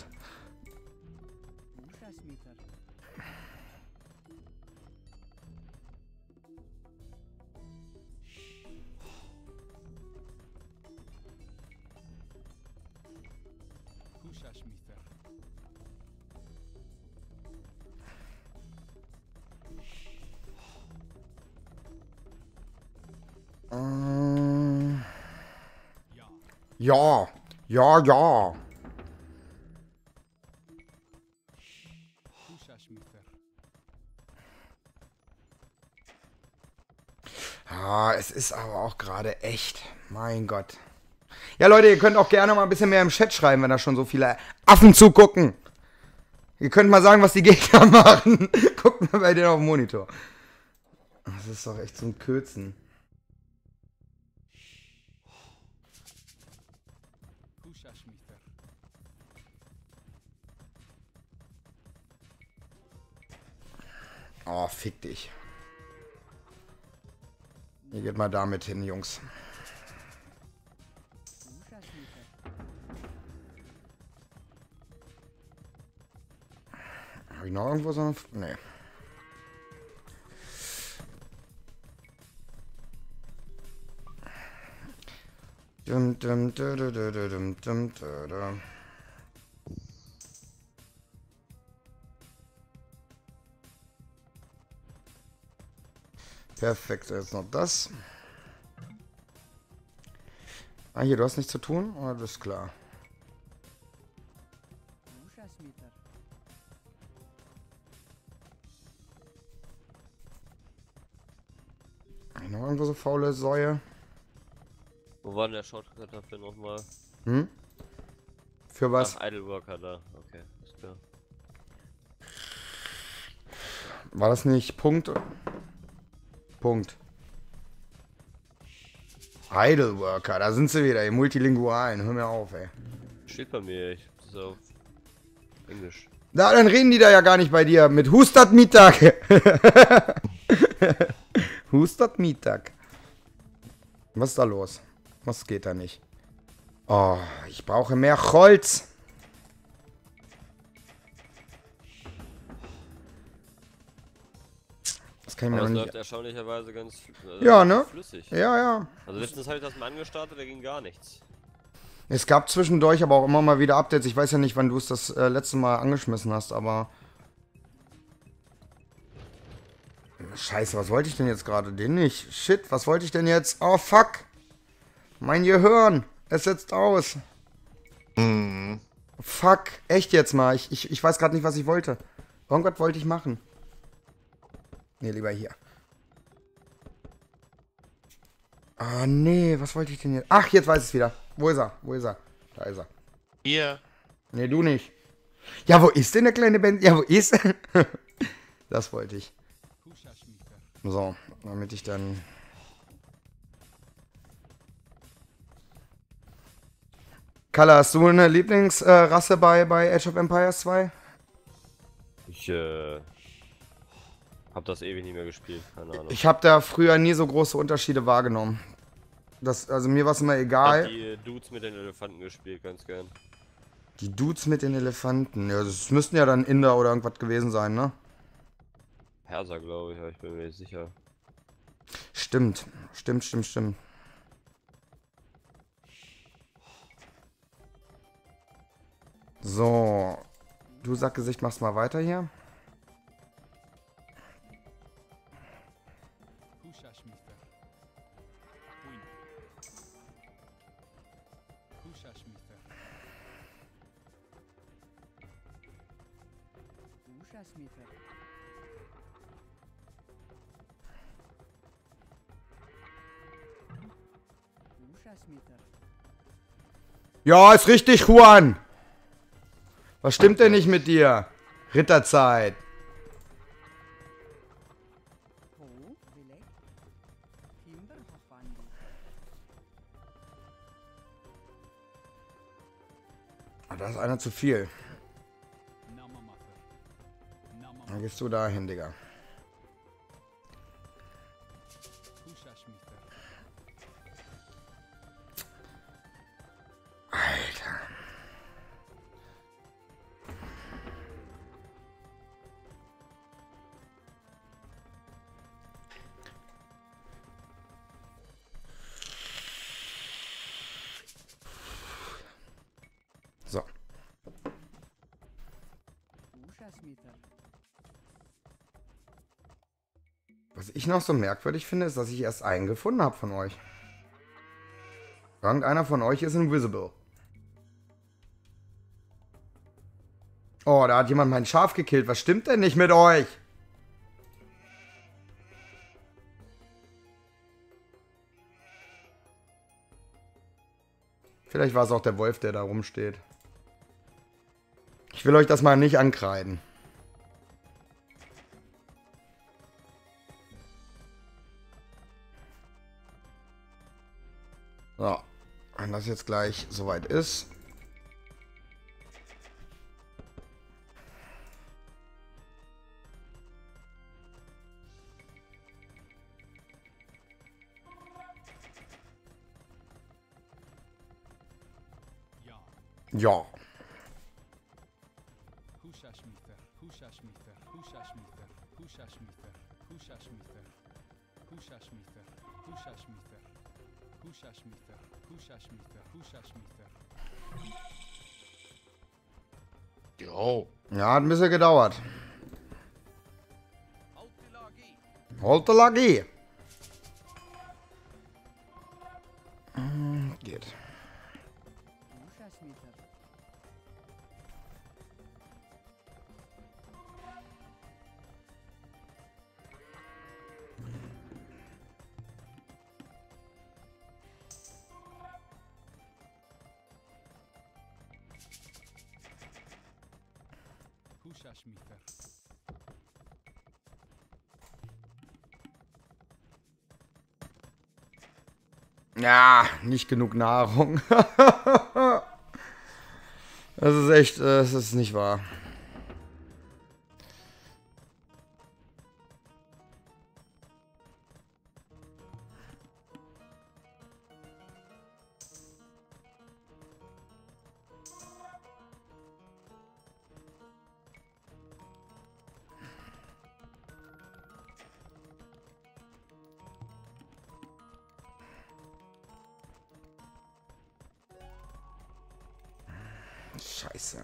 Ähm, Ja, ja, ja. Ja, es ist aber auch gerade echt. Mein Gott. Ja, Leute, ihr könnt auch gerne mal ein bisschen mehr im Chat schreiben, wenn da schon so viele Affen zugucken. Ihr könnt mal sagen, was die Gegner machen. Guckt mal bei denen auf dem Monitor. Das ist doch echt zum Kürzen. Oh, fick dich. Ihr geht mal damit hin, Jungs. Habe ich noch irgendwo so eine... Nee. Dum, dum, dum, dum, dum, dum, dum. Perfekt, jetzt noch das. Ah, hier, du hast nichts zu tun? Oh, das ist klar. Noch irgendwo so faule Säue? Wo war denn der Shortcut dafür nochmal? Hm? Für was? Ach, Idle Worker da. Okay, ist klar. War das nicht Punkt? Punkt. Idle Worker, da sind sie wieder, die Multilingualen. Hör mir auf, ey. Steht bei mir, ich hab das auf Englisch. Na, dann reden die da ja gar nicht bei dir. Mit Hustat Mittag. Hustat Mittag. Was ist da los? Was geht da nicht? Oh, ich brauche mehr Holz. Das kann ich mir Aber noch das nicht... läuft erstaunlicherweise ganz also Ja, ne? flüssig. Ja, ja. Also letztens habe ich das mal angestartet, da ging gar nichts. Es gab zwischendurch aber auch immer mal wieder Updates. Ich weiß ja nicht, wann du es das äh, letzte Mal angeschmissen hast, aber... Scheiße, was wollte ich denn jetzt gerade? Den nicht. Shit, was wollte ich denn jetzt? Oh, fuck. Mein Gehirn. Es setzt aus. Mhm. Fuck. Echt jetzt mal. Ich, ich, ich weiß gerade nicht, was ich wollte. Irgendwas wollte ich machen. Nee, lieber hier. Ah, nee. Was wollte ich denn jetzt? Ach, jetzt weiß ich es wieder. Wo ist er? Wo ist er? Da ist er. Hier. Nee, du nicht. Ja, wo ist denn der kleine Ben? Ja, wo ist er? Das wollte ich. So, damit ich dann... Kalla, hast du eine Lieblingsrasse äh, bei, bei Age of Empires zwei? Ich äh, hab das ewig nicht mehr gespielt, keine Ahnung. Ich habe da früher nie so große Unterschiede wahrgenommen. Das, also mir war es immer Ich egal. hab die Dudes mit den Elefanten gespielt, ganz gern. Die Dudes mit den Elefanten. Ja, das müssten ja dann Inder oder irgendwas gewesen sein, ne? Perser, glaube ich, aber ich bin mir nicht sicher. Stimmt. Stimmt, stimmt, stimmt. So. Du Sackgesicht, machst mal weiter hier. Ja, ist richtig, Juan. Was stimmt denn nicht mit dir? Ritterzeit. Ah, da ist einer zu viel. Dann gehst du da hin, Digga. Alter. So. Was ich noch so merkwürdig finde, ist, dass ich erst einen gefunden habe von euch. Irgendeiner von euch ist invisible. Oh, da hat jemand mein Schaf gekillt. Was stimmt denn nicht mit euch? Vielleicht war es auch der Wolf, der da rumsteht. Ich will euch das mal nicht ankreiden. So, wenn das jetzt gleich soweit ist. Ja. Jo. Ja, hat ein bisschen gedauert. Holtelagie. Hm, geht. Ja, nicht genug Nahrung. Das ist echt, das ist nicht wahr. Scheiße.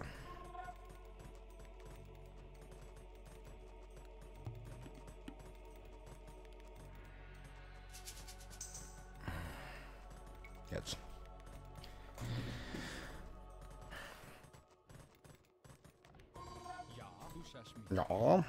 Jetzt. Ja.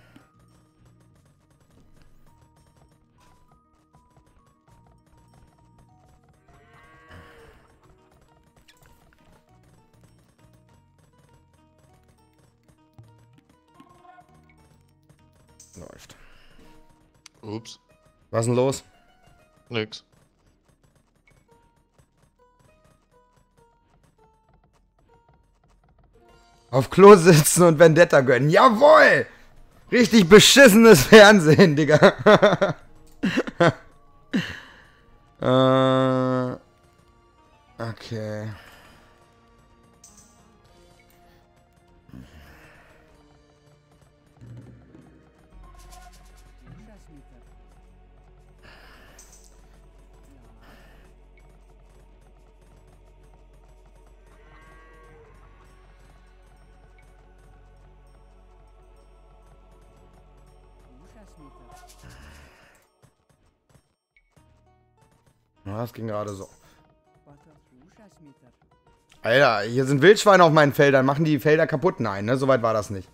Läuft. Ups. Was ist denn los? Nix. Auf Klo sitzen und Vendetta gönnen. Jawohl! Richtig beschissenes Fernsehen, Digga. äh, okay. Ja, das ging gerade so. Alter, hier sind Wildschweine auf meinen Feldern. Machen die Felder kaputt? Nein, ne? Soweit war das nicht.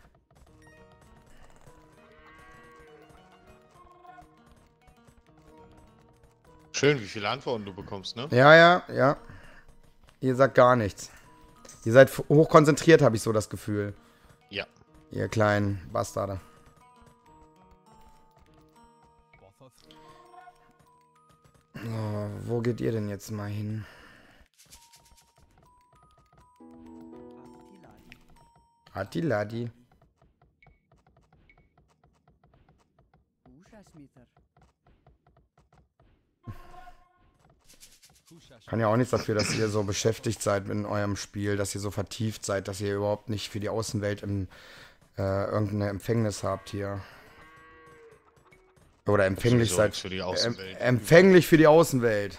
Schön, wie viele Antworten du bekommst, ne? Ja, ja, ja. Ihr sagt gar nichts. Ihr seid hochkonzentriert, habe ich so das Gefühl. Ja. Ihr kleinen Bastarde. So, wo geht ihr denn jetzt mal hin? Attiladi. Kann ja auch nichts dafür, dass ihr so beschäftigt seid in eurem Spiel, dass ihr so vertieft seid, dass ihr überhaupt nicht für die Außenwelt im, äh, irgendeine Empfängnis habt hier. Oder empfänglich Sowieso seid. für die Außenwelt. Em empfänglich für die Außenwelt.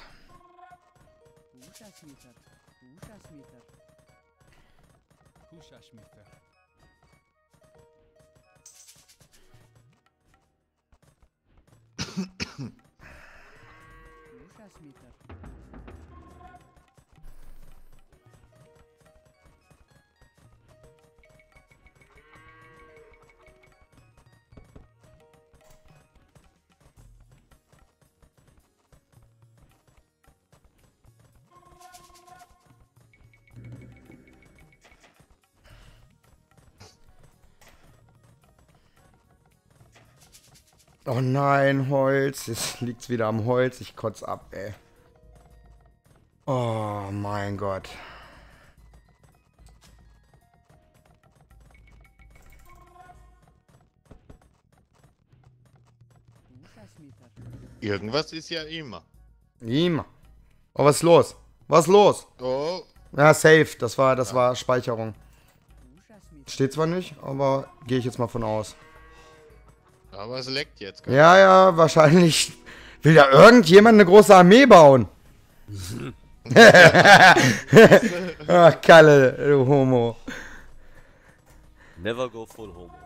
Oh nein, Holz. Jetzt liegt's wieder am Holz. Ich kotz ab, ey. Oh mein Gott. Irgendwas ist ja immer. Immer. Oh, was ist los? Was ist los? Oh. Ja, safe. Das war, das war Speicherung. Steht zwar nicht, aber gehe ich jetzt mal von aus. Aber es leckt jetzt. Ja, ja, wahrscheinlich will da irgendjemand eine große Armee bauen. Ach, Kalle, du Homo. Never go full homo.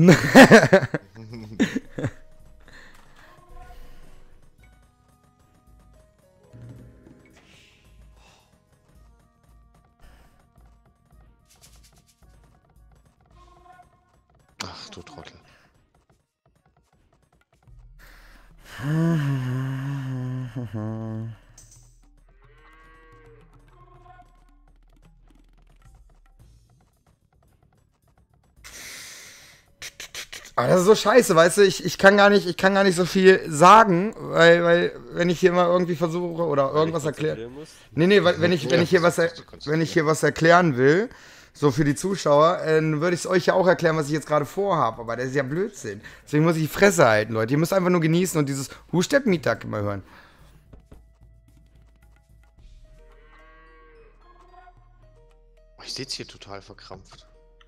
Ach, du Trottel. Aber das ist so scheiße, weißt du, ich, ich kann gar nicht, ich kann gar nicht so viel sagen, weil, weil, wenn ich hier mal irgendwie versuche oder irgendwas erklären. Nee, nee, weil, wenn ich, wenn ich hier was, er, wenn ich hier was erklären will, so für die Zuschauer, dann würde ich es euch ja auch erklären, was ich jetzt gerade vorhabe, aber das ist ja Blödsinn. Deswegen muss ich die Fresse halten, Leute. Ihr müsst einfach nur genießen und dieses Hustepp-Mittag immer hören. Ich sitze hier total verkrampft.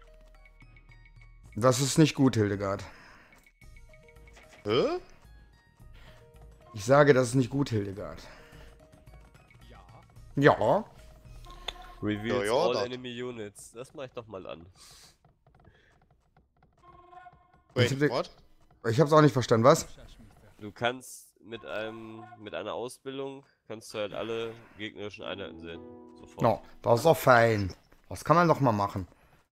Das ist nicht gut, Hildegard. Hä? Ich sage, das ist nicht gut, Hildegard. Ja. Ja. Reveals Ja, ja, all das. enemy units. Das mach ich doch mal an. Wait, Ich hab- what? Ich hab's auch nicht verstanden, was? Du kannst mit einem mit einer Ausbildung kannst du halt alle gegnerischen Einheiten sehen. Sofort. No, das ist doch fein. Das kann man doch mal machen.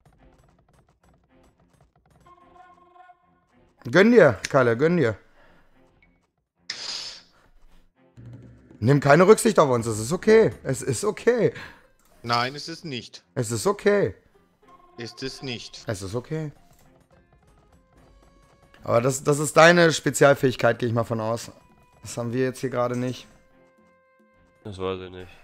Gönn dir, Kalle, gönn dir. Nimm keine Rücksicht auf uns, es ist okay. Es ist okay. Nein, ist es nicht. Es ist okay. Ist es nicht. Es ist okay. Aber das, das ist deine Spezialfähigkeit, gehe ich mal von aus. Das haben wir jetzt hier gerade nicht. Das weiß ich nicht.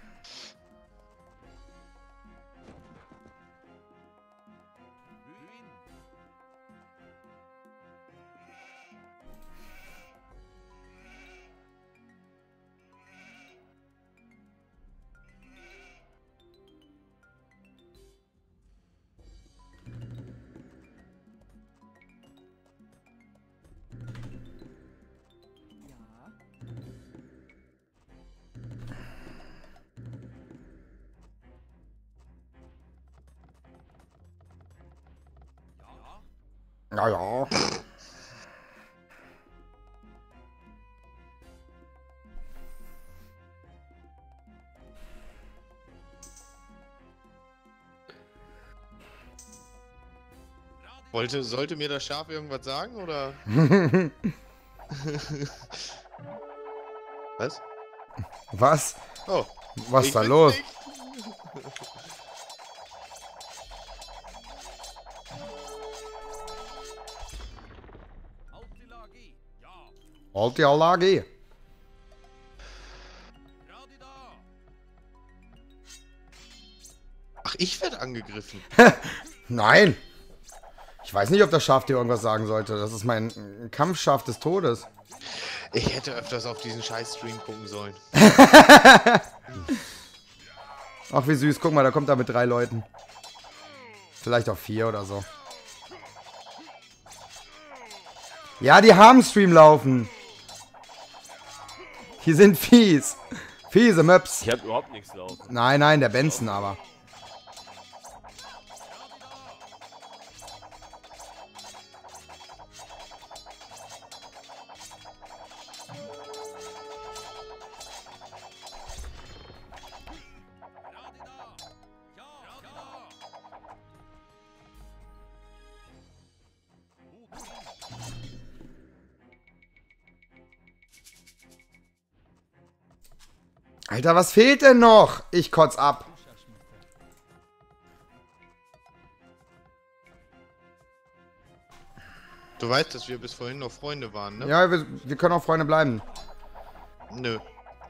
Naja. Wollte, sollte mir das Schaf irgendwas sagen, oder? Was? Was? Oh. Was ist ich da bin's los? nicht. Halt die Anlage. Ach, ich werde angegriffen. Nein. Ich weiß nicht, ob das Schaf dir irgendwas sagen sollte. Das ist mein äh, Kampfschaf des Todes. Ich hätte öfters auf diesen Scheiß-Stream gucken sollen. Ach, wie süß. Guck mal, da kommt er mit drei Leuten. Vielleicht auch vier oder so. Ja, die haben Stream laufen. Die sind fies. Fiese Möps. Ich hab überhaupt nichts laufen. Nein, nein, der Benson aber. Alter, was fehlt denn noch? Ich kotz ab. Du weißt, dass wir bis vorhin noch Freunde waren, ne? Ja, wir, wir können auch Freunde bleiben. Nö.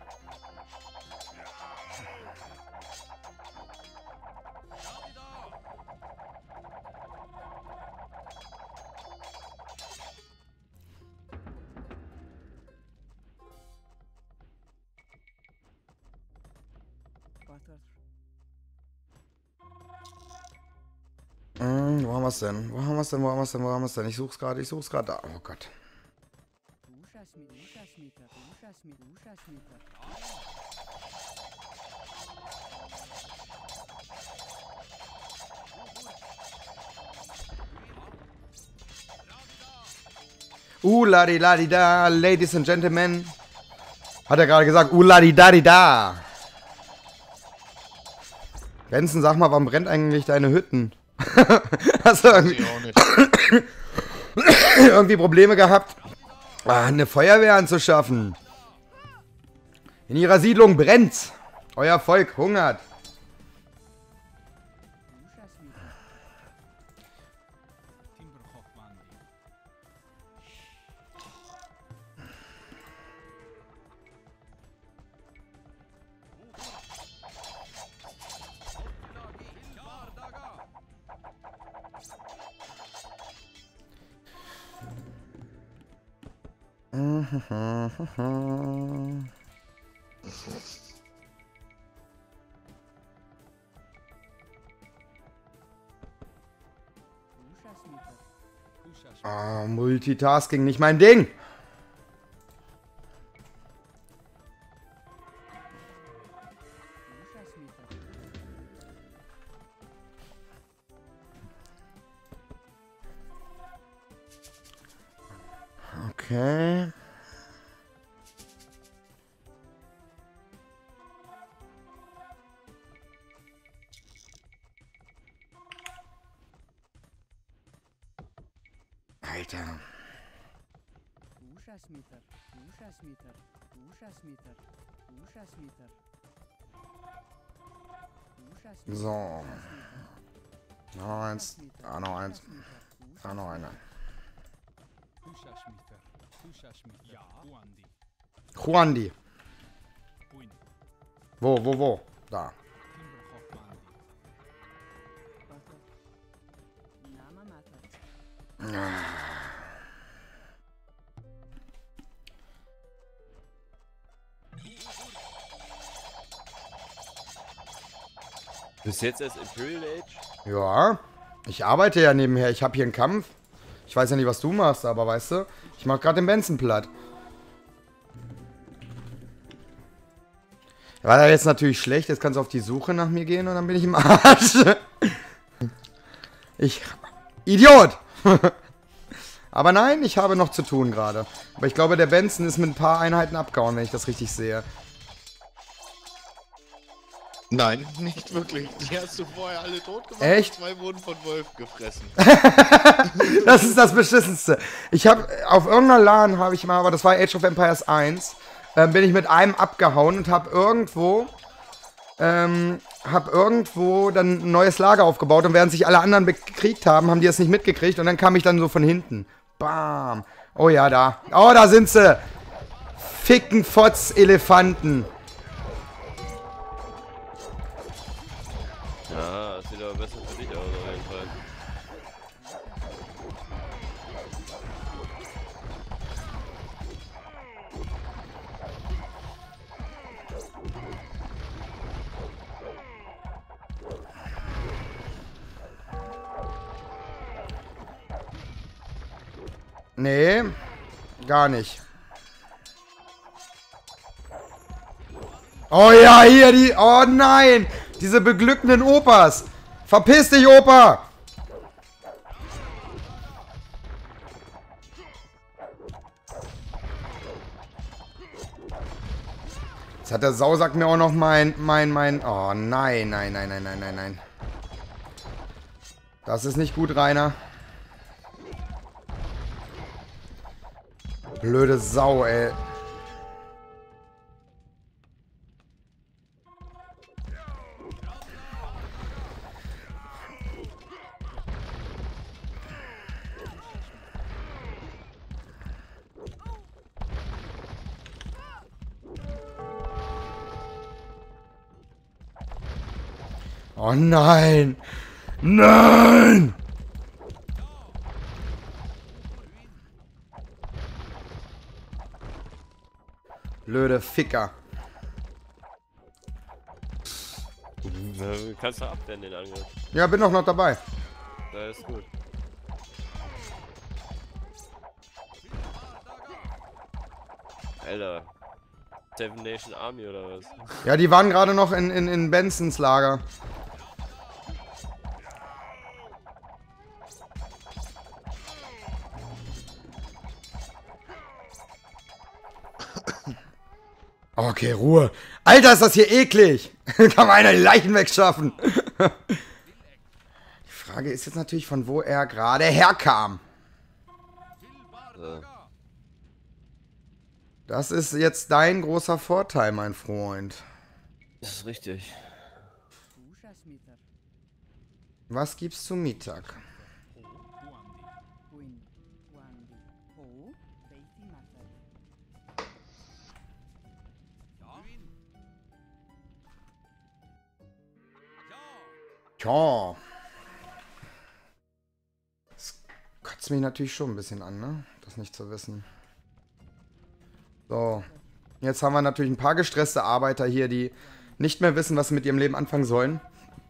Hm, wo haben wir es denn? Wo haben wir es denn? Wo haben wir es denn? Wo haben wir es denn? Ich such's gerade, ich such's gerade da. Oh Gott. Uh, la di la di da, Ladies and Gentlemen. Hat er gerade gesagt, uh, la di da di da. Benson, sag mal, warum brennt eigentlich deine Hütten? Hast du irgendwie, Ich auch nicht. irgendwie Probleme gehabt, ah, eine Feuerwehr anzuschaffen? In ihrer Siedlung brennt's. Euer Volk hungert. Ah, Multitasking, nicht mein Ding. Okay. Alter. So. Noch eins. Ah, noch eins. Ah, noch einer. Juandi. Wo, wo, wo? Da. Bis jetzt erst Imperial Age? Ja. Ich arbeite ja nebenher. Ich habe hier einen Kampf. Ich weiß ja nicht, was du machst, aber weißt du, ich mach gerade den Benson platt. War da jetzt natürlich schlecht. Jetzt kannst du auf die Suche nach mir gehen und dann bin ich im Arsch. Ich... Idiot! Aber nein, ich habe noch zu tun gerade. Aber ich glaube, der Benson ist mit ein paar Einheiten abgehauen, wenn ich das richtig sehe. Nein, nicht wirklich. Die hast du vorher alle tot gemacht. Echt? Und zwei wurden von Wolf gefressen. Das ist das Beschissenste. Ich habe auf irgendeiner LAN habe ich mal, aber das war Age of Empires eins, äh, bin ich mit einem abgehauen und habe irgendwo, ähm, habe irgendwo dann ein neues Lager aufgebaut und während sich alle anderen bekriegt haben, haben die das nicht mitgekriegt und dann kam ich dann so von hinten. Bam. Oh ja, da. Oh, da sind sie. Ficken Fotz Elefanten. Ja, das sieht aber besser für dich aus auf jeden Fall. Nee, gar nicht. Oh ja, hier die... Oh nein! Diese beglückenden Opas! Verpiss dich, Opa! Jetzt hat der Sausack mir auch noch mein... mein... mein... Oh nein, nein, nein, nein, nein, nein, nein. Das ist nicht gut, Rainer. Blöde Sau, ey. Oh nein! Nein! Blöde Ficker. Na, kannst du abwehren, den Angriff. Ja, bin doch noch dabei. Da ist gut. Alter. Seven Nation Army oder was? Ja, die waren gerade noch in, in, in Bensons Lager. Okay, Ruhe. Alter, ist das hier eklig. Kann man einer die Leichen wegschaffen. Die Frage ist jetzt natürlich, von wo er gerade herkam. So. Das ist jetzt dein großer Vorteil, mein Freund. Das ist richtig. Was gibt's zum Mittag? Tja. Das kotzt mich natürlich schon ein bisschen an, ne? Das nicht zu wissen. So. Jetzt haben wir natürlich ein paar gestresste Arbeiter hier, die nicht mehr wissen, was sie mit ihrem Leben anfangen sollen.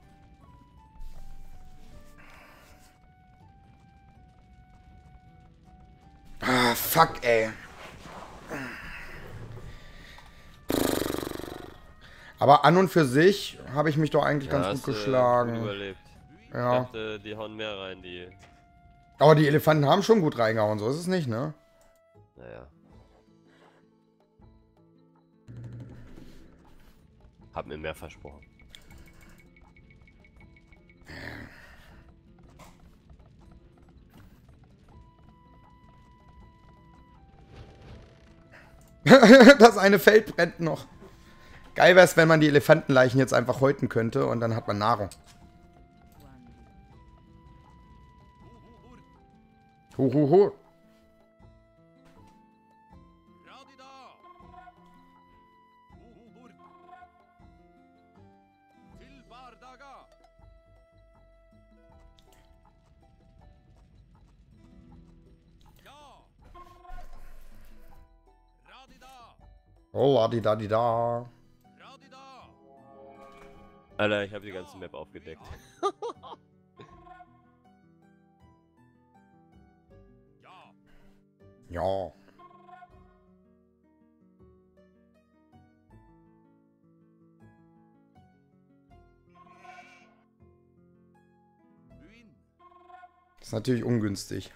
Ah, fuck, ey. Aber an und für sich habe ich mich doch eigentlich Ja, ganz hast gut du geschlagen. gut überlebt. Ja. Ich dachte, die hauen mehr rein, die. Aber die Elefanten haben schon gut reingehauen, so ist es nicht, ne? Naja. Hab mir mehr versprochen. Das eine Feld brennt noch. Geil wäre es, wenn man die Elefantenleichen jetzt einfach häuten könnte und dann hat man Nahrung. Hu, hu, hu. Oh, ladidadida. Alter, ich habe die ganze Map aufgedeckt. Ja. Das ist natürlich ungünstig.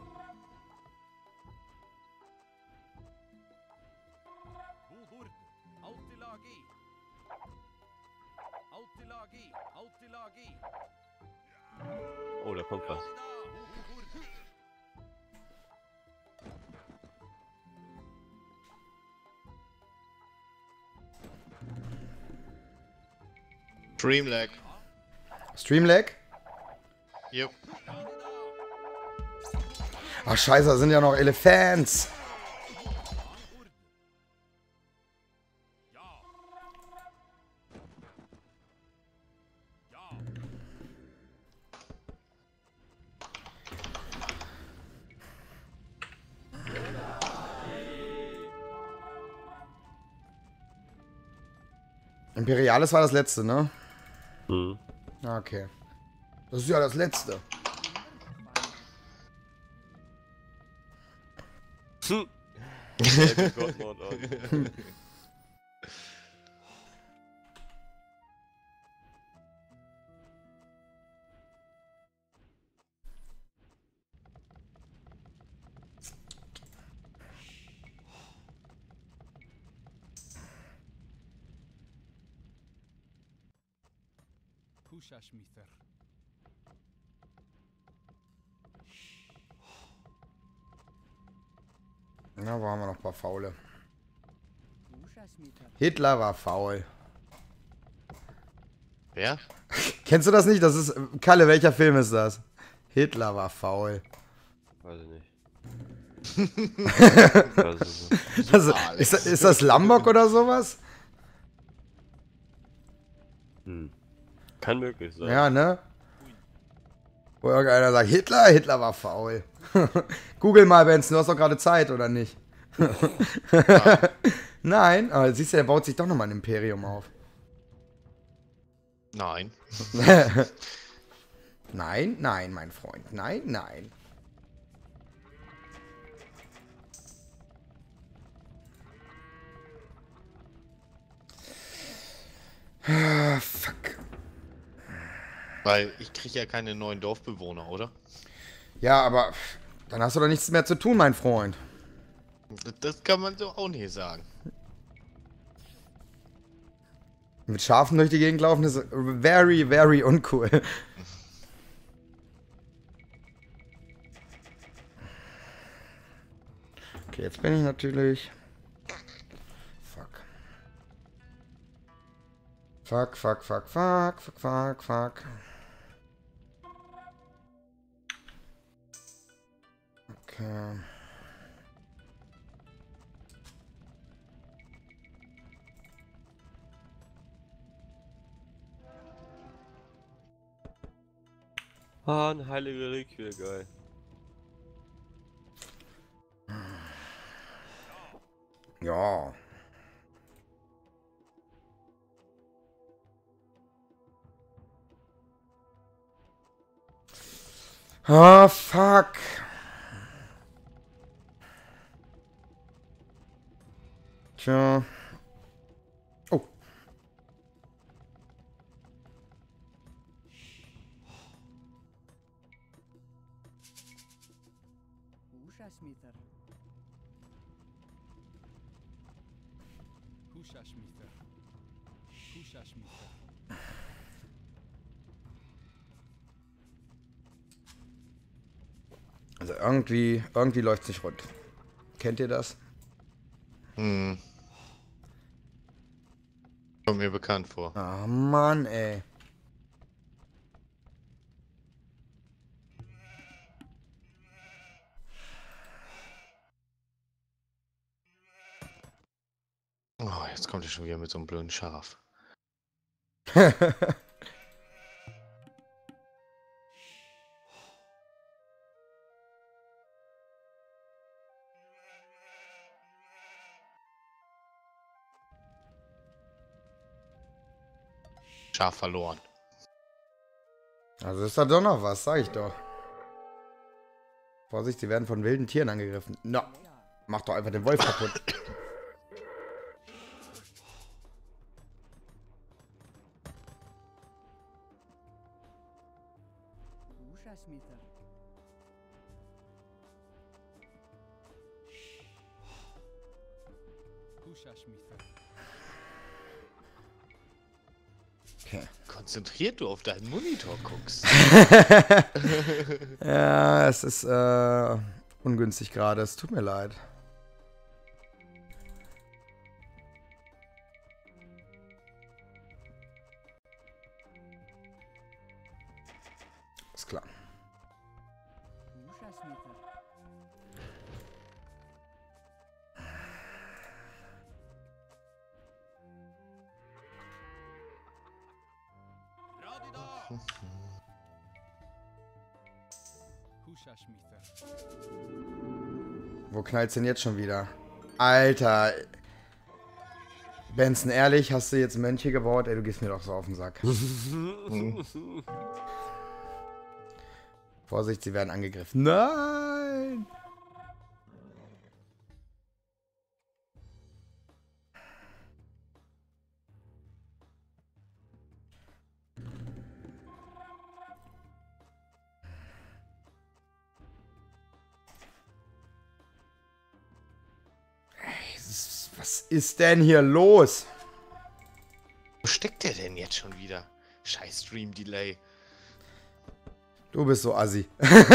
Oh, da kommt was. Streamlag. Streamlag? Yep. Ach scheiße, da sind ja noch Elefants. Imperiales war das letzte, ne? Mhm. Okay. Das ist ja das letzte. Hm. Gott, Mord, oh. Pushaschmitter. Ja, wo haben wir noch ein paar Faule? Hitler war faul. Wer? Kennst du das nicht? Das ist. Kalle, welcher Film ist das? Hitler war faul. Weiß ich nicht. Weiß ich nicht. Also, ist, das- ist das Lombok oder sowas? Hm. Kann möglich sein. Ja, ne? Wo irgendeiner sagt, Hitler, Hitler war faul. Google mal, Benson, du hast doch gerade Zeit, oder nicht? Nein, aber siehst du, der baut sich doch nochmal ein Imperium auf. Nein. Nein, nein, mein Freund. Nein, nein. Ah, fuck. Weil ich kriege ja keine neuen Dorfbewohner, oder? Ja, aber dann hast du doch nichts mehr zu tun, mein Freund. Das, das kann man so auch nicht sagen. Mit Schafen durch die Gegend laufen ist very, very uncool. Okay, jetzt bin ich natürlich... Fuck. Fuck, fuck, fuck, fuck, fuck, fuck, fuck. Okay. Ah, eine heilige Reliquie, geil. Ja. Ah, fuck. Tja. Oh. Also irgendwie, irgendwie läuft es nicht rund. Kennt ihr das? Hm. Kommt mir bekannt vor. Ah, Mann, ey. Oh, jetzt kommt er schon wieder mit so einem blöden Schaf. Schaf verloren. Also ist da doch noch was, sag ich doch. Vorsicht, sie werden von wilden Tieren angegriffen. Na, mach doch einfach den Wolf kaputt. Okay. Konzentriert du auf deinen Monitor guckst. Ja, es ist äh, ungünstig gerade. Es tut mir leid. Ist klar. Wo knallt's denn jetzt schon wieder? Alter. Benson, ehrlich, hast du jetzt Mönche gebaut? Ey, du gehst mir doch so auf den Sack. Vorsicht, sie werden angegriffen. Nein! Was ist denn hier los? Wo steckt der denn jetzt schon wieder? Scheiß Stream Delay. Du bist so assi.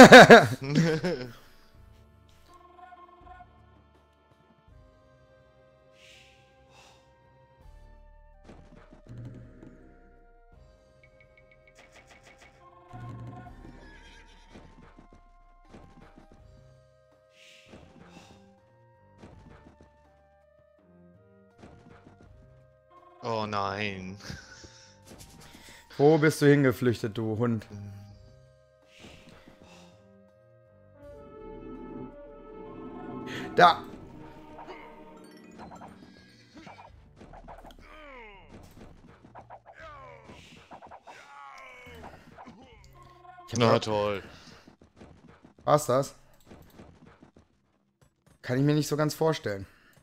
Oh nein. Wo bist du hingeflüchtet, du Hund? Da! Na toll. War's das? Kann ich mir nicht so ganz vorstellen.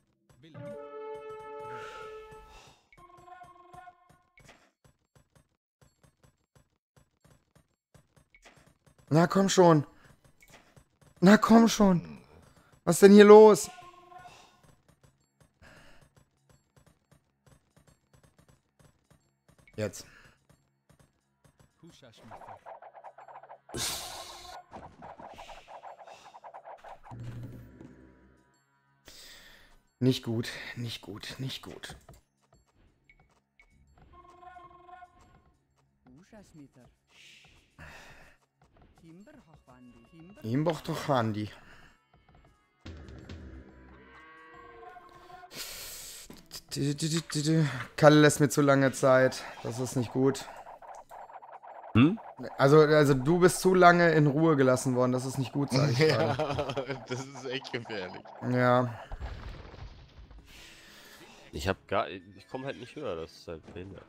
Na komm schon. Na komm schon. Was ist denn hier los? Jetzt. Nicht gut, nicht gut, nicht gut. Imboch doch Handy. Kalle lässt mir zu lange Zeit. Das ist nicht gut. Hm? Also, also du bist zu lange in Ruhe gelassen worden. Das ist nicht gut, sag ich Ja, gerade. das ist echt gefährlich. Ja. Ich hab gar. Ich komme halt nicht höher, das ist halt behindert.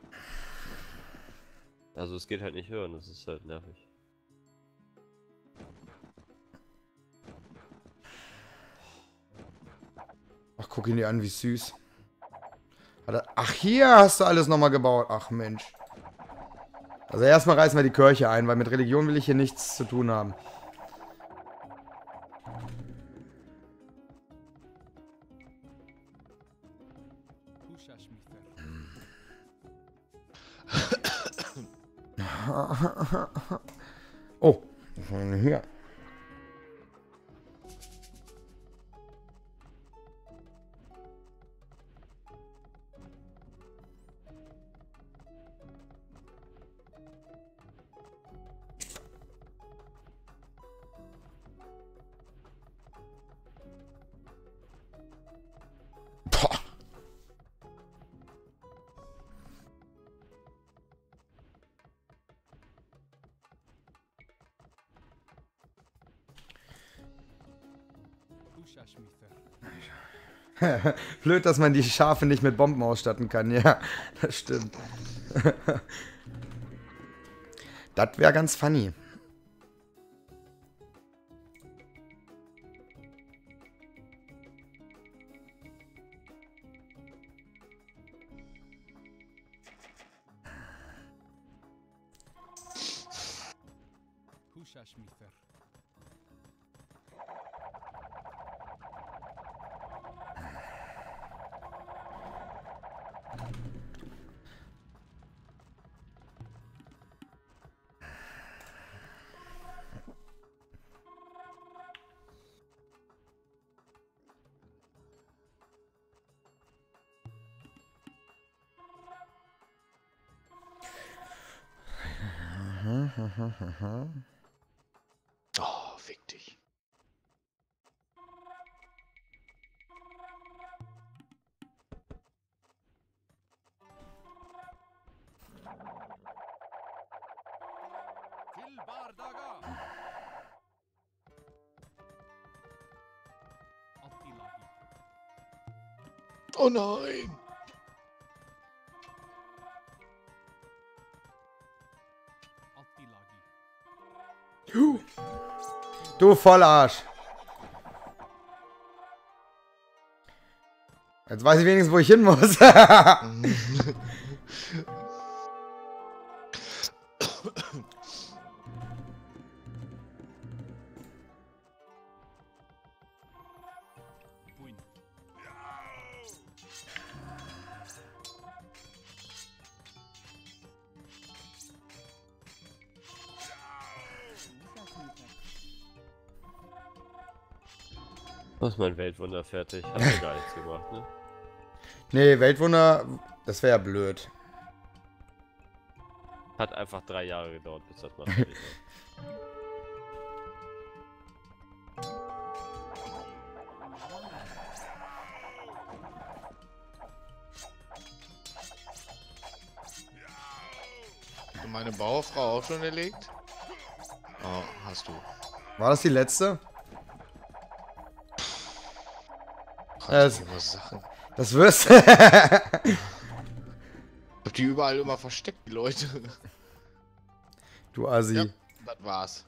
Also es geht halt nicht höher und das ist halt nervig. Ach, guck ihn dir an, wie süß. Hat er, ach, hier hast du alles nochmal gebaut. Ach, Mensch. Also erstmal reißen wir die Kirche ein, weil mit Religion will ich hier nichts zu tun haben. Oh, was haben wir denn hier? Boah. Blöd, dass man die Schafe nicht mit Bomben ausstatten kann. Ja, das stimmt. Das wäre ganz funny. Oh, fick dich. Oh nein. Du Vollarsch. Jetzt weiß ich wenigstens, wo ich hin muss. Was ist mein Weltwunder fertig? Hat mir gar nichts gemacht, ne? Nee, Weltwunder, das wäre ja blöd. Hat einfach drei Jahre gedauert, bis das mal fertig war. Hast du meine Bauerfrau auch schon erlegt? Oh, hast du. War das die letzte? Das, immer Sachen. Das wirst Ich hab die überall immer versteckt, die Leute. du Assi. Ja, das war's.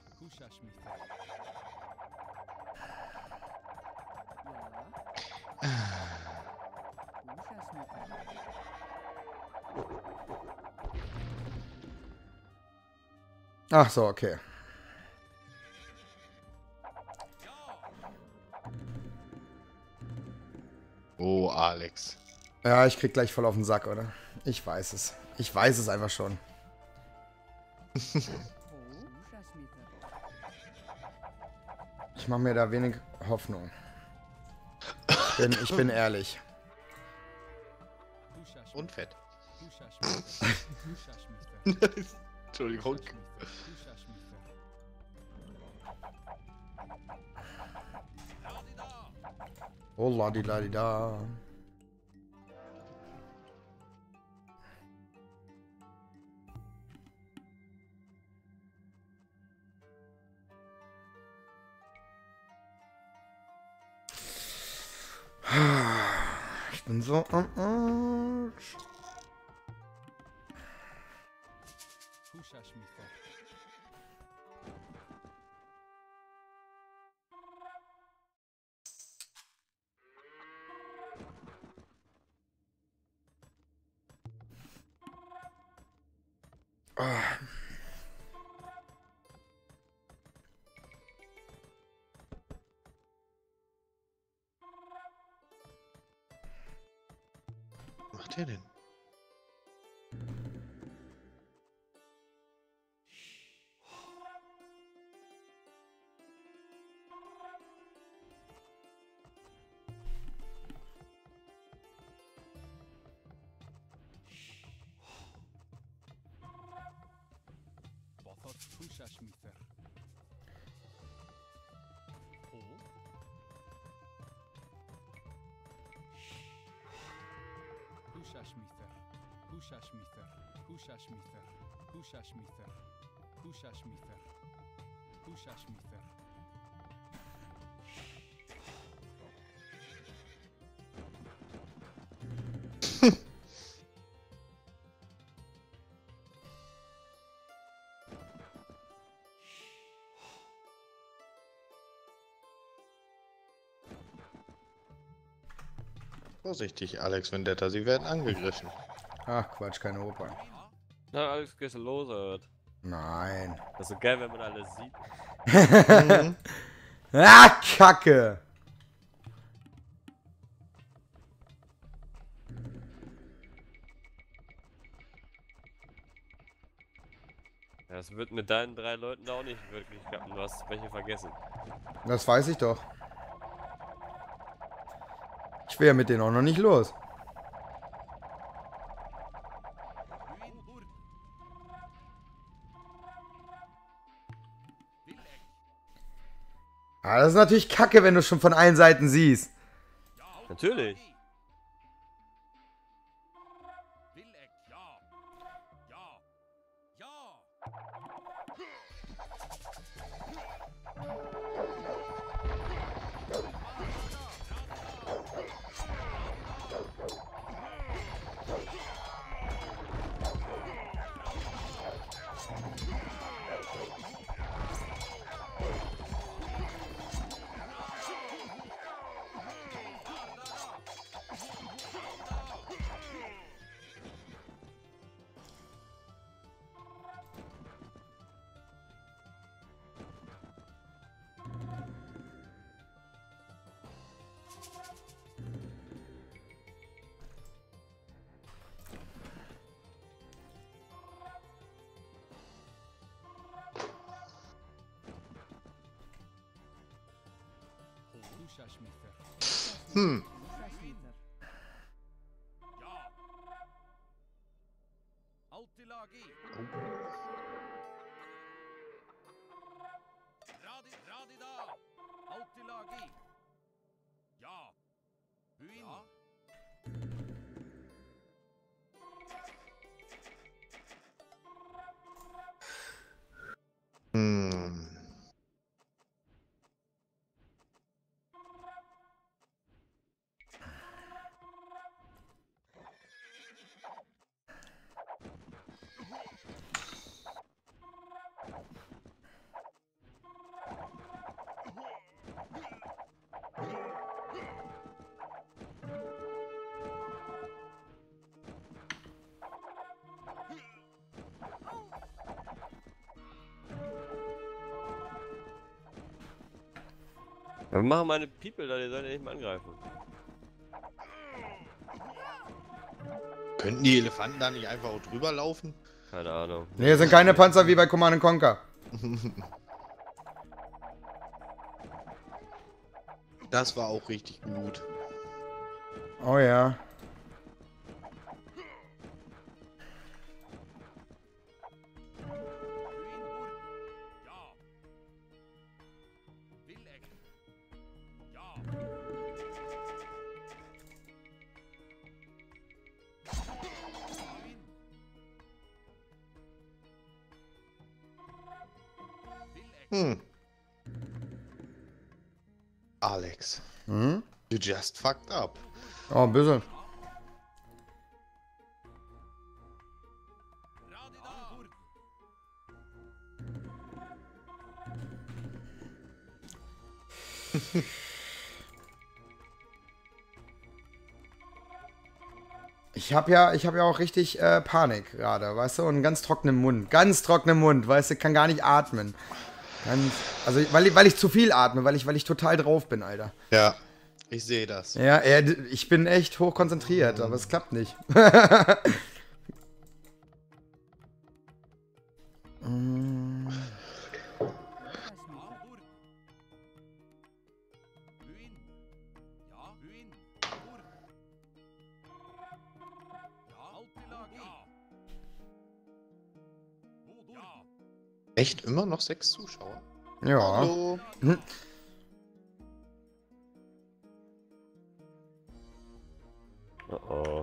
Ach so, okay. Oh, Alex. Ja, ich krieg gleich voll auf den Sack, oder? Ich weiß es. Ich weiß es einfach schon. Ich mache mir da wenig Hoffnung. Ich bin, ich bin ehrlich. Und fett. Entschuldigung. Oh la di la di da. bin so am Arsch. Ah. Was macht der denn? Pushash mither. Pushash mither. Pushash mither. Pushash mither. Pushash mither. Pushash mither. Pushash mither. Vorsichtig, Alex Vendetta, sie werden angegriffen. Ach, Quatsch, keine Oper. Na, Alex, gehst du los, oder? Nein. Das ist so geil, wenn man alles sieht. Mhm. Ah, Kacke. Ja, das wird mit deinen drei Leuten da auch nicht wirklich klappen. Du hast welche vergessen. Das weiß ich doch. Ich will ja mit denen auch noch nicht los. Ah, das ist natürlich kacke, wenn du schon von allen Seiten siehst. Natürlich. Hm. Hm. Wir machen meine People da, die sollen ja nicht mehr angreifen. Könnten die Elefanten da nicht einfach auch drüber laufen? Keine Ahnung. Nee, sind keine Panzer wie bei Command and Conquer. Das war auch richtig gut. Oh ja. Hm. Alex, Hm? you just fucked up. Oh, ein bisschen. Ich habe ja, ich habe ja auch richtig äh, Panik gerade, weißt du, und einen ganz trockenen Mund, ganz trockenen Mund, weißt du, kann gar nicht atmen. Ganz, also weil ich, weil ich zu viel atme, weil ich, weil ich total drauf bin, Alter. Ja, ich sehe das. Ja, äh, ich bin echt hochkonzentriert, aber es klappt nicht. Mm. Echt immer noch sechs Zuschauer? Ja. Hallo. Hm. Oh oh.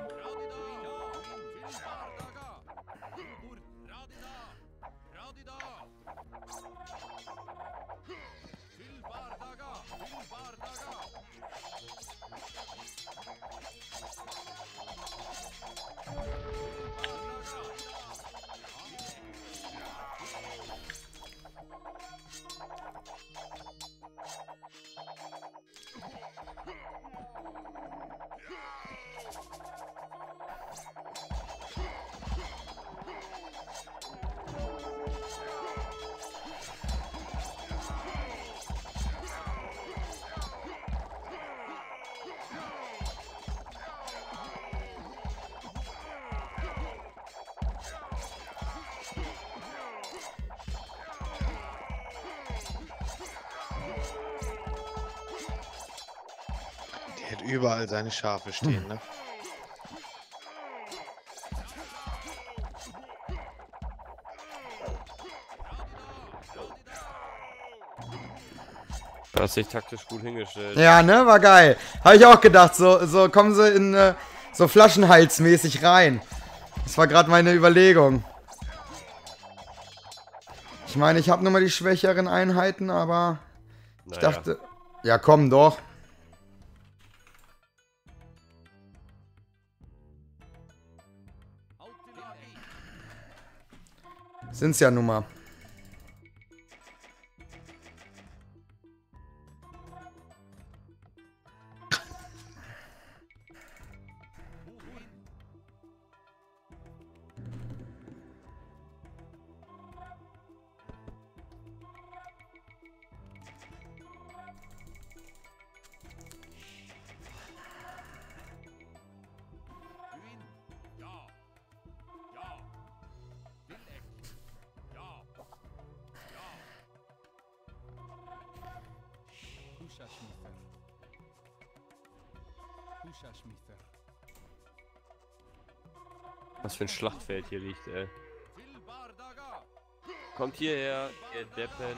Der hat überall seine Schafe stehen, ne? Du hast dich taktisch gut hingestellt. Ja, ne, war geil. Habe ich auch gedacht, so, so kommen sie in äh, so Flaschenhalsmäßig rein. Das war gerade meine Überlegung. Ich meine, ich habe nur mal die schwächeren Einheiten, aber ich Naja. dachte, ja komm doch. Sind's ja nun mal. Was für ein Schlachtfeld hier liegt, ey. Kommt hierher, ihr Deppen.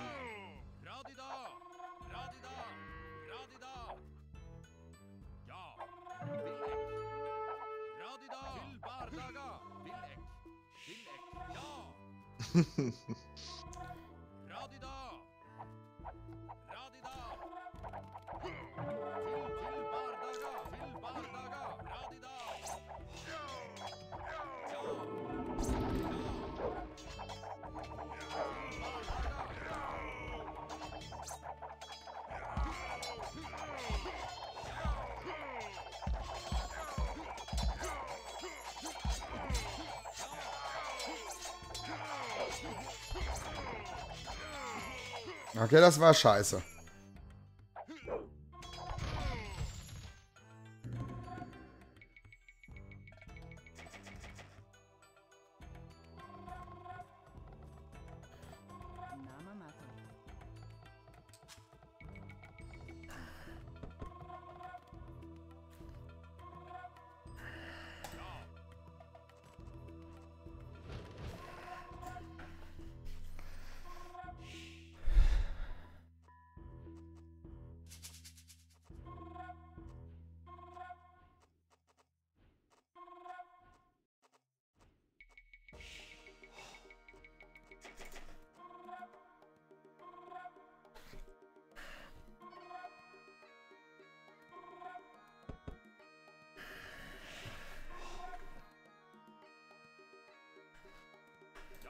Okay, das war scheiße.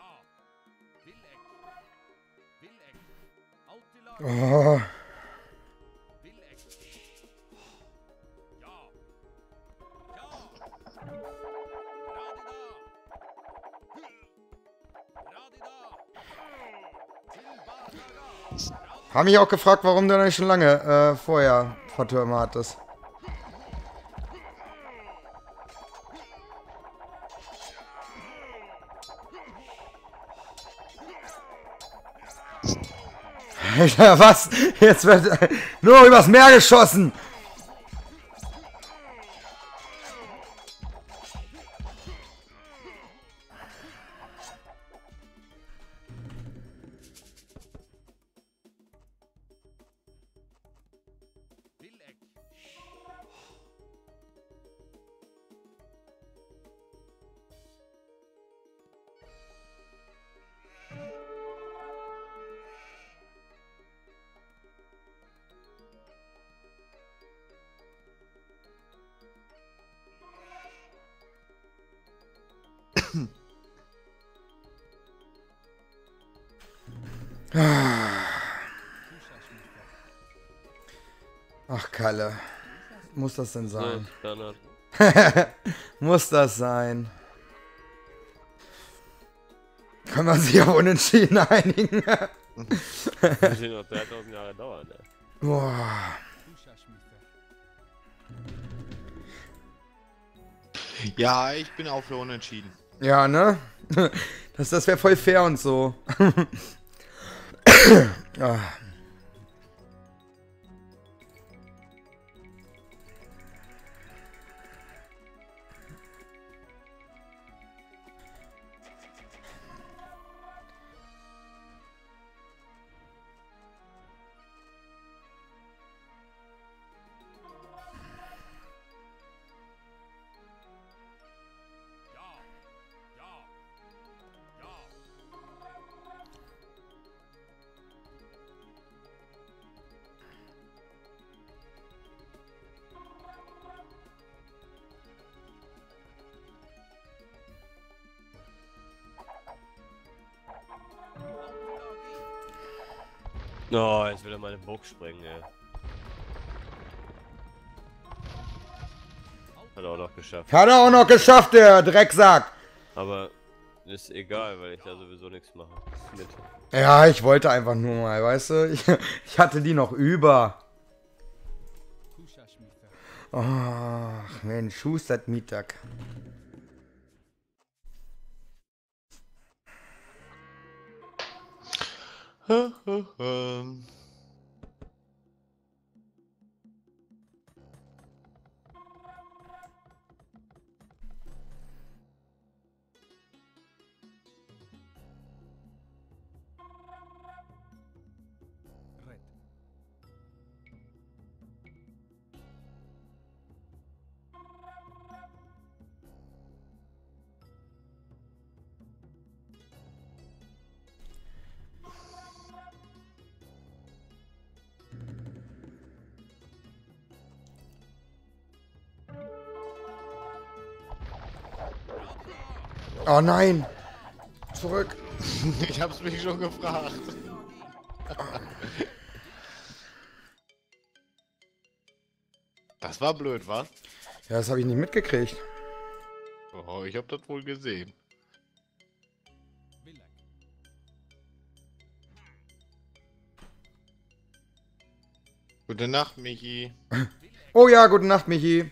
Oh. Haben mich auch gefragt, warum du nicht schon lange äh, vorher Vertürme hattest. Alter, was? Jetzt wird äh, nur übers Meer geschossen. Ach, Kalle. Muss das denn sein? So, Muss das sein? Kann man sich auf Unentschieden einigen? das wird noch dreitausend Jahre dauern, ne? Boah. Ja, ich bin auch für unentschieden. Ja, ne? Das, das wäre voll fair und so. Ah. Oh, jetzt will er meine Burg sprengen, ey. Hat er auch noch geschafft. Hat er auch noch geschafft, der Drecksack. Aber ist egal, weil ich da sowieso nichts mache. Mit. Ja, ich wollte einfach nur mal, weißt du? Ich, ich hatte die noch über. Ach, Mensch, Schustert Mittag. Ähm. Oh nein. Zurück. Ich hab's mich schon gefragt. Das war blöd, was? Ja, das habe ich nicht mitgekriegt. Oh, ich hab das wohl gesehen. Gute Nacht, Michi. Oh ja, gute Nacht, Michi.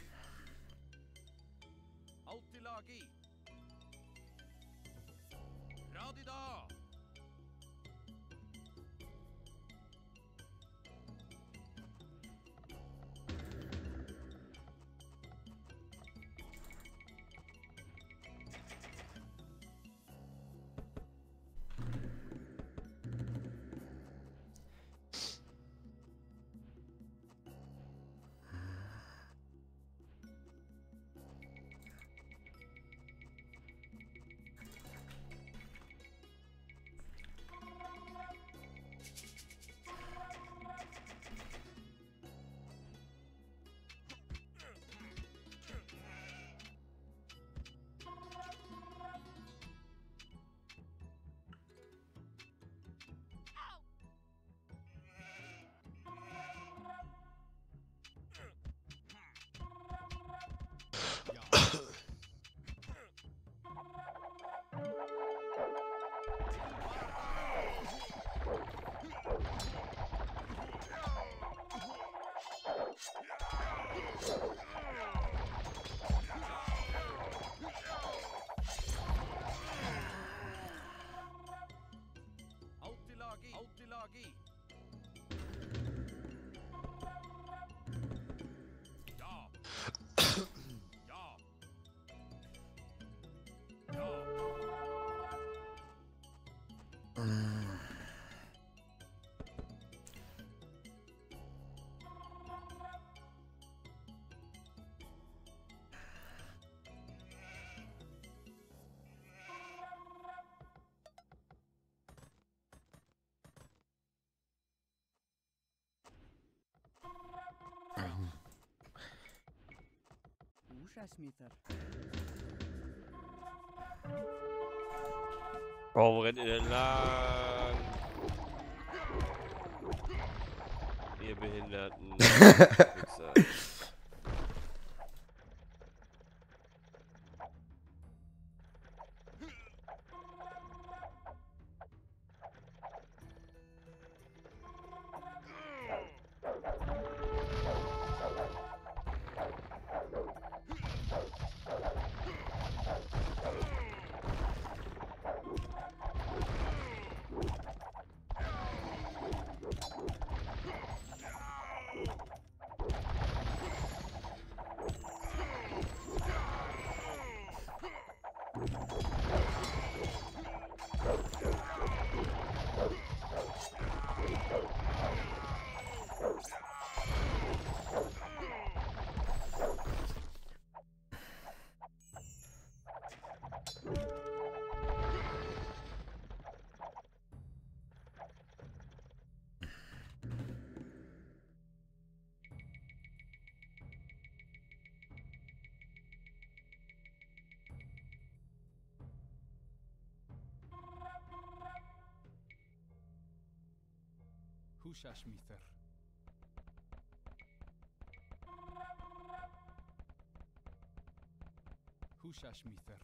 Oh, wo rennt ihr denn lang? Ihr Behinderten. Wichser. Hushashmither. Hushashmither.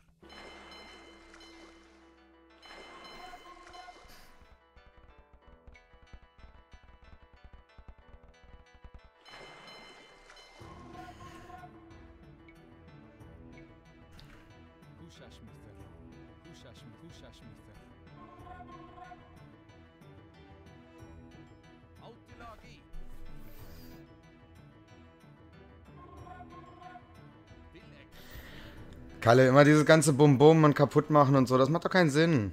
Hushashmither. Hushashmither. Hushashmither. Kalle, immer dieses ganze Bum-Bum und kaputt machen und so, das macht doch keinen Sinn.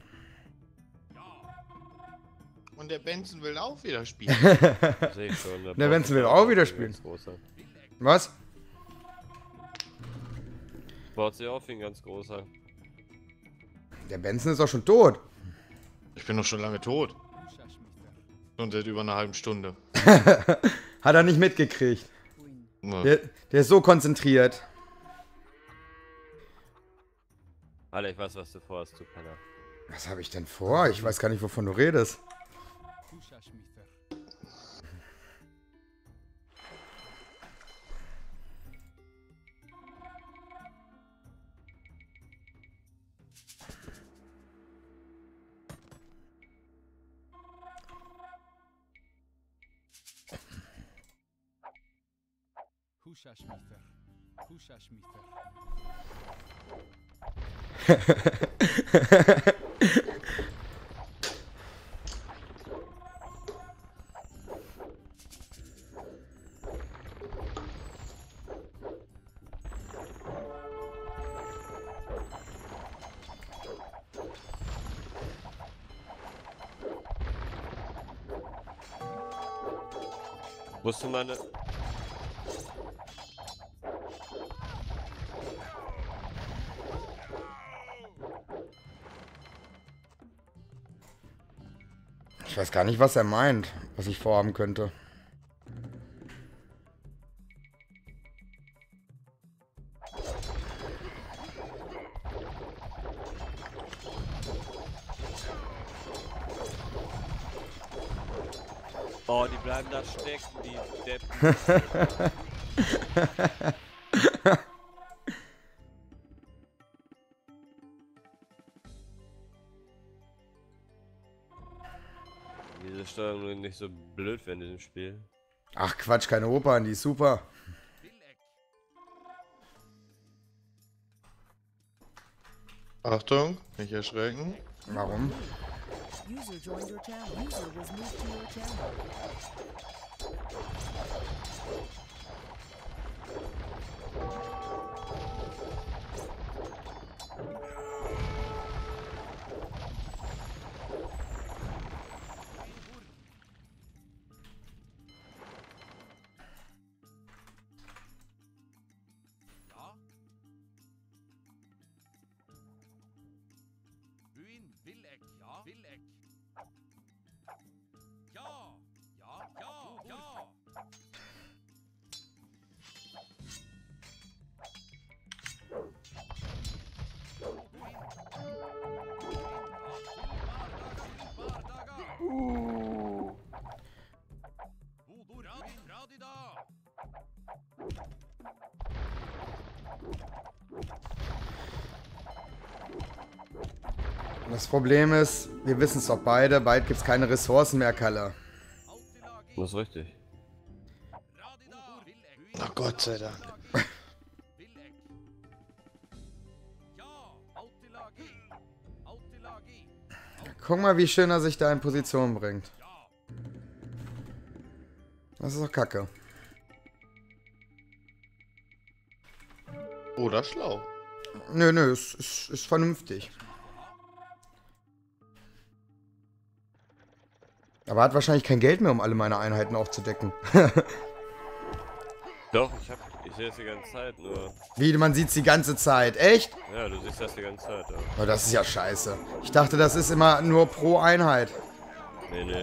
Und der Benson will auch wieder spielen. Sehe ich schon. Der Benson will auch wieder spielen. Was? Baut sich auf wie ein ganz großer. Der Benson ist doch schon tot. Ich bin doch schon lange tot. Und seit über einer halben Stunde. Hat er nicht mitgekriegt. Ja. Der, der ist so konzentriert. Alter, ich weiß, was du vorhast, du Penner. Was habe ich denn vor? Ich weiß gar nicht, wovon du redest. Hushashmither. Hushashmither. Musst du meine... Ich weiß gar nicht, was er meint, was ich vorhaben könnte. Oh, die bleiben da stecken, die Deppen. Diese Steuerung nicht so blöd wäre in diesem Spiel. Ach Quatsch, keine Opern, die ist super. Achtung, nicht erschrecken. Warum? User joined your channel. User was moved to your channel. Villeck, ja? Villeck. Ja, ja, ja, ja. Das Problem ist, wir wissen es doch beide, bald gibt es keine Ressourcen mehr, Kalle. Das ist richtig. Na Gott sei Dank. Guck mal, wie schön er sich da in Position bringt. Das ist doch kacke. Oder schlau. Nö, nö, ist, ist, ist vernünftig. Aber er hat wahrscheinlich kein Geld mehr, um alle meine Einheiten aufzudecken. Doch, ich hab. Ich sehe es die ganze Zeit, nur. Wie, man sieht's die ganze Zeit. Echt? Ja, du siehst das die ganze Zeit, ja. Oh, das ist ja scheiße. Ich dachte, das ist immer nur pro Einheit. Nee, nee.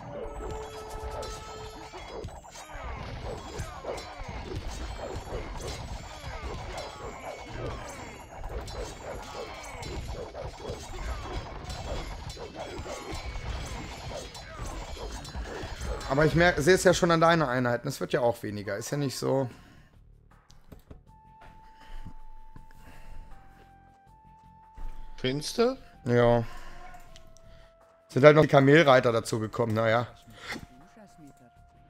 Aber ich merke, sehe es ja schon an deinen Einheiten. Es wird ja auch weniger. Ist ja nicht so. Findest du? Ja. Sind halt noch die Kamelreiter dazu gekommen, naja. Uschasmeter.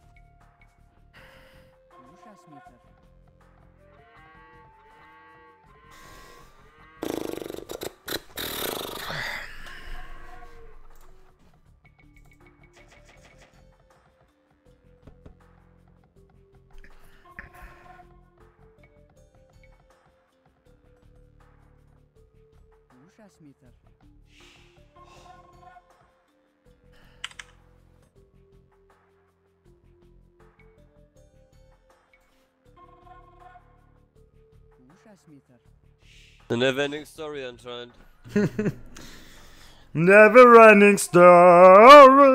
Uschasmeter. Uschasmeter. Uschasmeter. The never-ending story anscheinend. Never running story.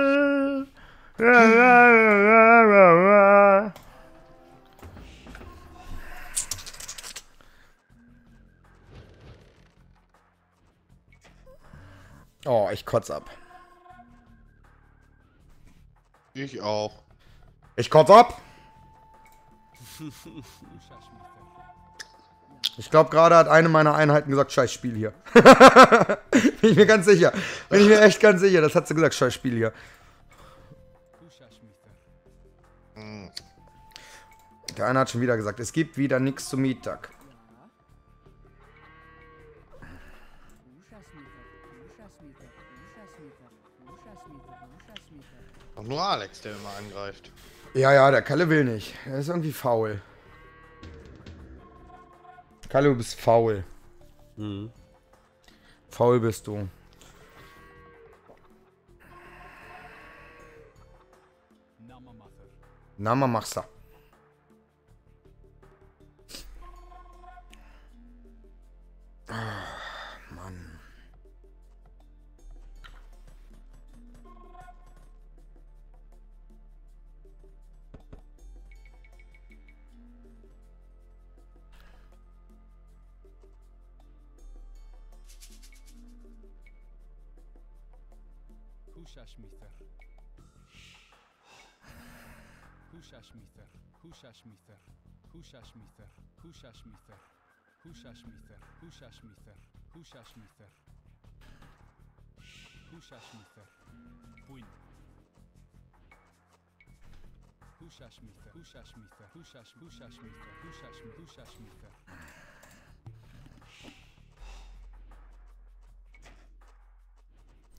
Oh, ich kotz ab. Ich auch. Ich kotz ab. Ich glaube, gerade hat eine meiner Einheiten gesagt, scheiß Spiel hier. Bin ich mir ganz sicher. Bin ich mir echt ganz sicher. Das hat sie gesagt, scheiß Spiel hier. Hm. Der eine hat schon wieder gesagt, es gibt wieder nichts zum Mittag. Auch nur Alex, der immer angreift. Ja, ja, der Kalle will nicht. Er ist irgendwie faul. Kalle, du bist faul. Mhm. Faul bist du. Nama machsa. Ah, Mann. Hushashmither. Hushashmither. Hushashmither. Hushashmither. Hushashmither. Hushashmither. Hushashmither. Hushashmither. Hushashmither. Queen. Hushashmither. Hushashmither. Hushash. Hushashmither. Hushash. Hushashmither.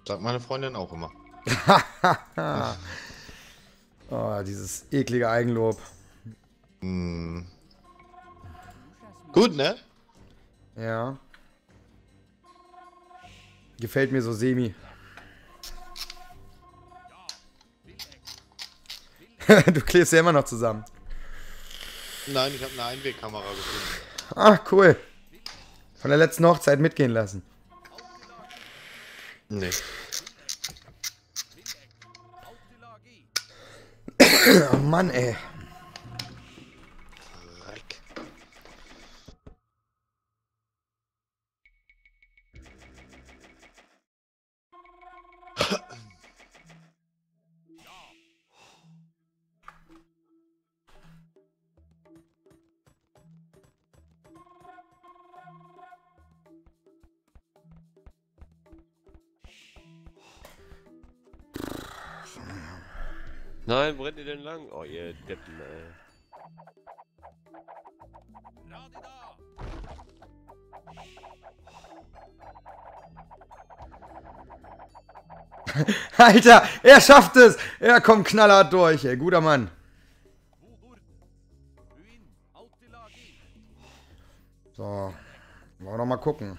Sagt meine Freundin auch immer. Oh, dieses eklige Eigenlob. Hm. Gut, ne? Ja. Gefällt mir so semi. Du klebst ja immer noch zusammen. Nein, ich habe eine Einwegkamera gefunden. Ah, cool. Von der letzten Hochzeit mitgehen lassen. Nee. Oh Mann, ey. Reck. Nein, wo rennt ihr denn lang? Oh, ihr Deppen, ey. Alter, er schafft es. Er kommt knallhart durch, ey. Guter Mann. So. Wollen wir noch mal gucken.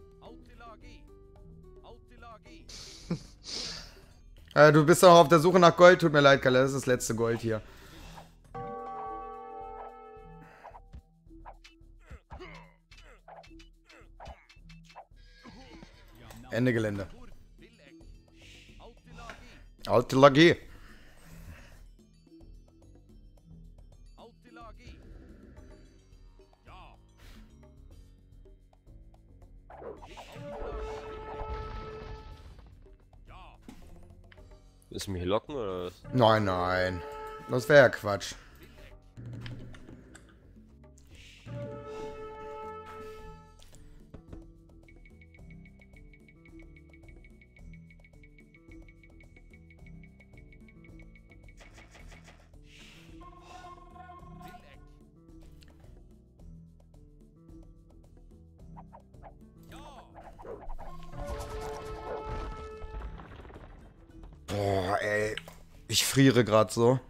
Äh, du bist doch auf der Suche nach Gold. Tut mir leid, Kalle. Das ist das letzte Gold hier. Ende Gelände. Alte Lagie. Willst du mich locken oder was? Nein, nein. Das wäre ja Quatsch. Boah, ey. Ich friere gerade so.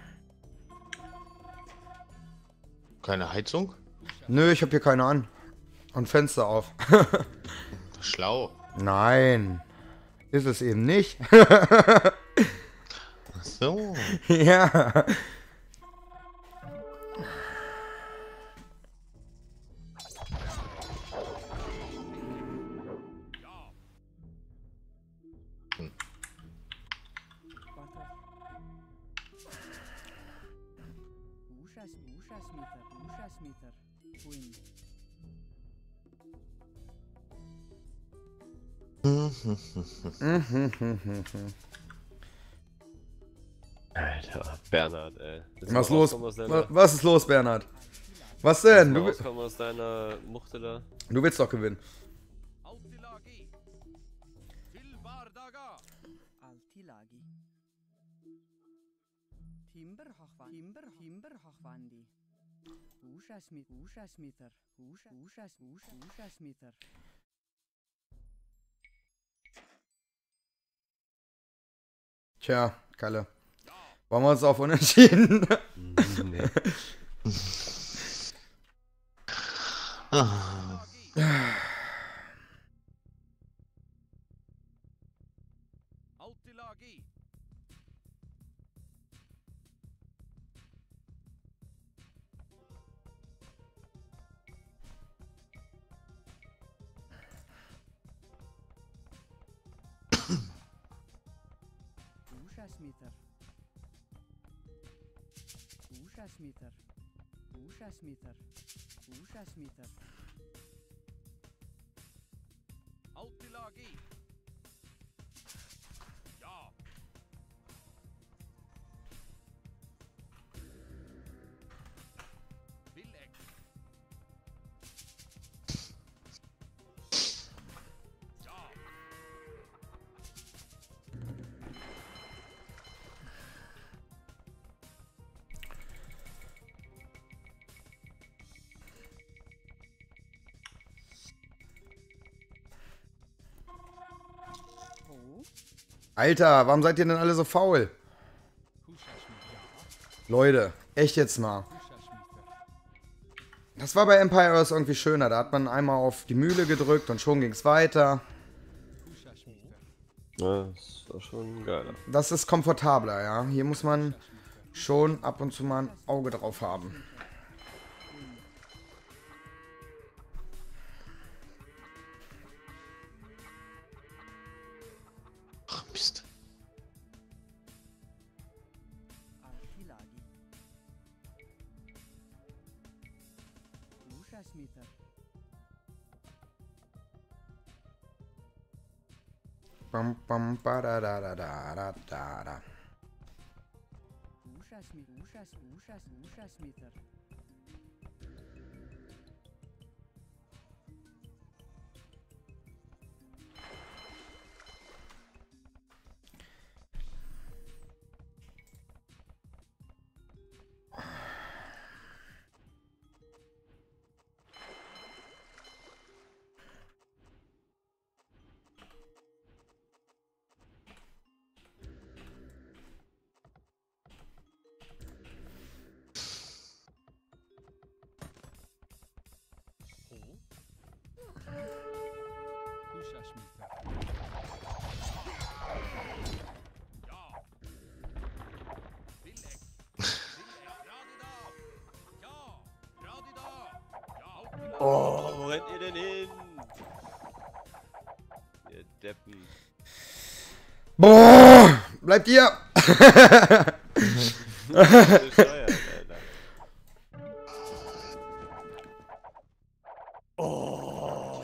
Keine Heizung? Nö, ich habe hier keine an. Und Fenster auf. Schlau. Nein. Ist es eben nicht. Ach so. Ja. Alter, Bernhard, ey. Willst du Was mal los? rauskommen aus deiner- wa- Was ist los, Bernhard? Was willst du denn? mal Du, wi- rauskommen aus deiner Muchte da? du willst doch gewinnen. Altilagi. Timber hochwan. Timber, timber hochwandi. Usha smith. Usha smither. Usha, usha, usha, usha smither. Tja, Kalle. Wollen wir uns auf Unentschieden? Nee. Ah. Altilagi. Usha smither. Usha smither. Usha smither. Usha smither. Altilagi. Ja. Villeck. Ja. Alter, warum seid ihr denn alle so faul? Leute, echt jetzt mal. Das war bei Empire Earth irgendwie schöner. Da hat man einmal auf die Mühle gedrückt und schon ging es weiter. Ja, das war schon geiler. Das ist komfortabler, ja. Hier muss man schon ab und zu mal ein Auge drauf haben. Ach, Mist. Archilagi. Ushasmita. Bam, bam, ba, da, da, da, da, da, da, da. Ushasmita. Ushas. Ushas. Ushasmita. Oh, wo rennt ihr denn hin? Ihr Deppen. Boah! Bleibt ihr! Bescheuert, Alter. Oh.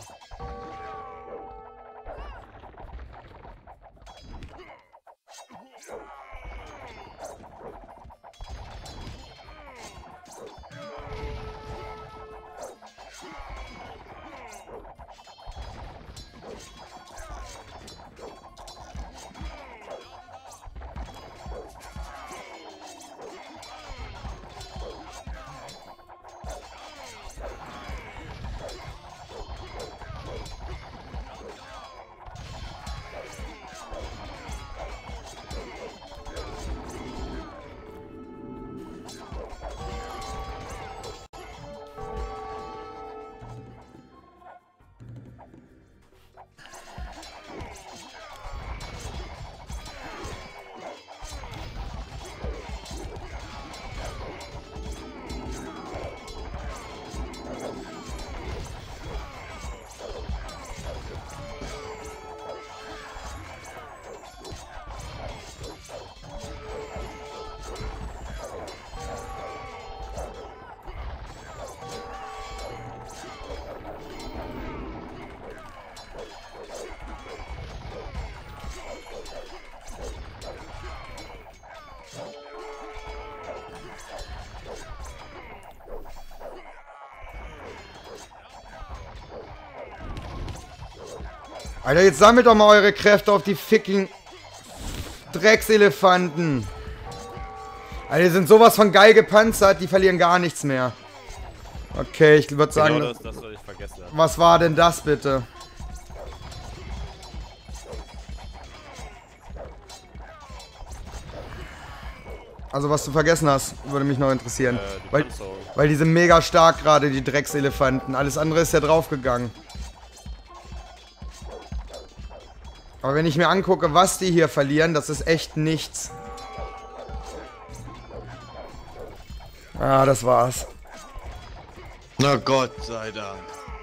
Alter, jetzt sammelt doch mal eure Kräfte auf die ficking Dreckselefanten. Alter, die sind sowas von geil gepanzert, die verlieren gar nichts mehr. Okay, ich würde sagen... Genau das, das, was ich vergessen habe. Was war denn das bitte? Also was du vergessen hast, würde mich noch interessieren. Äh, die weil, Panzerung. weil die sind mega stark gerade, die Dreckselefanten. Alles andere ist ja draufgegangen. Aber wenn ich mir angucke, was die hier verlieren, das ist echt nichts. Ah, das war's. Na Gott sei Dank.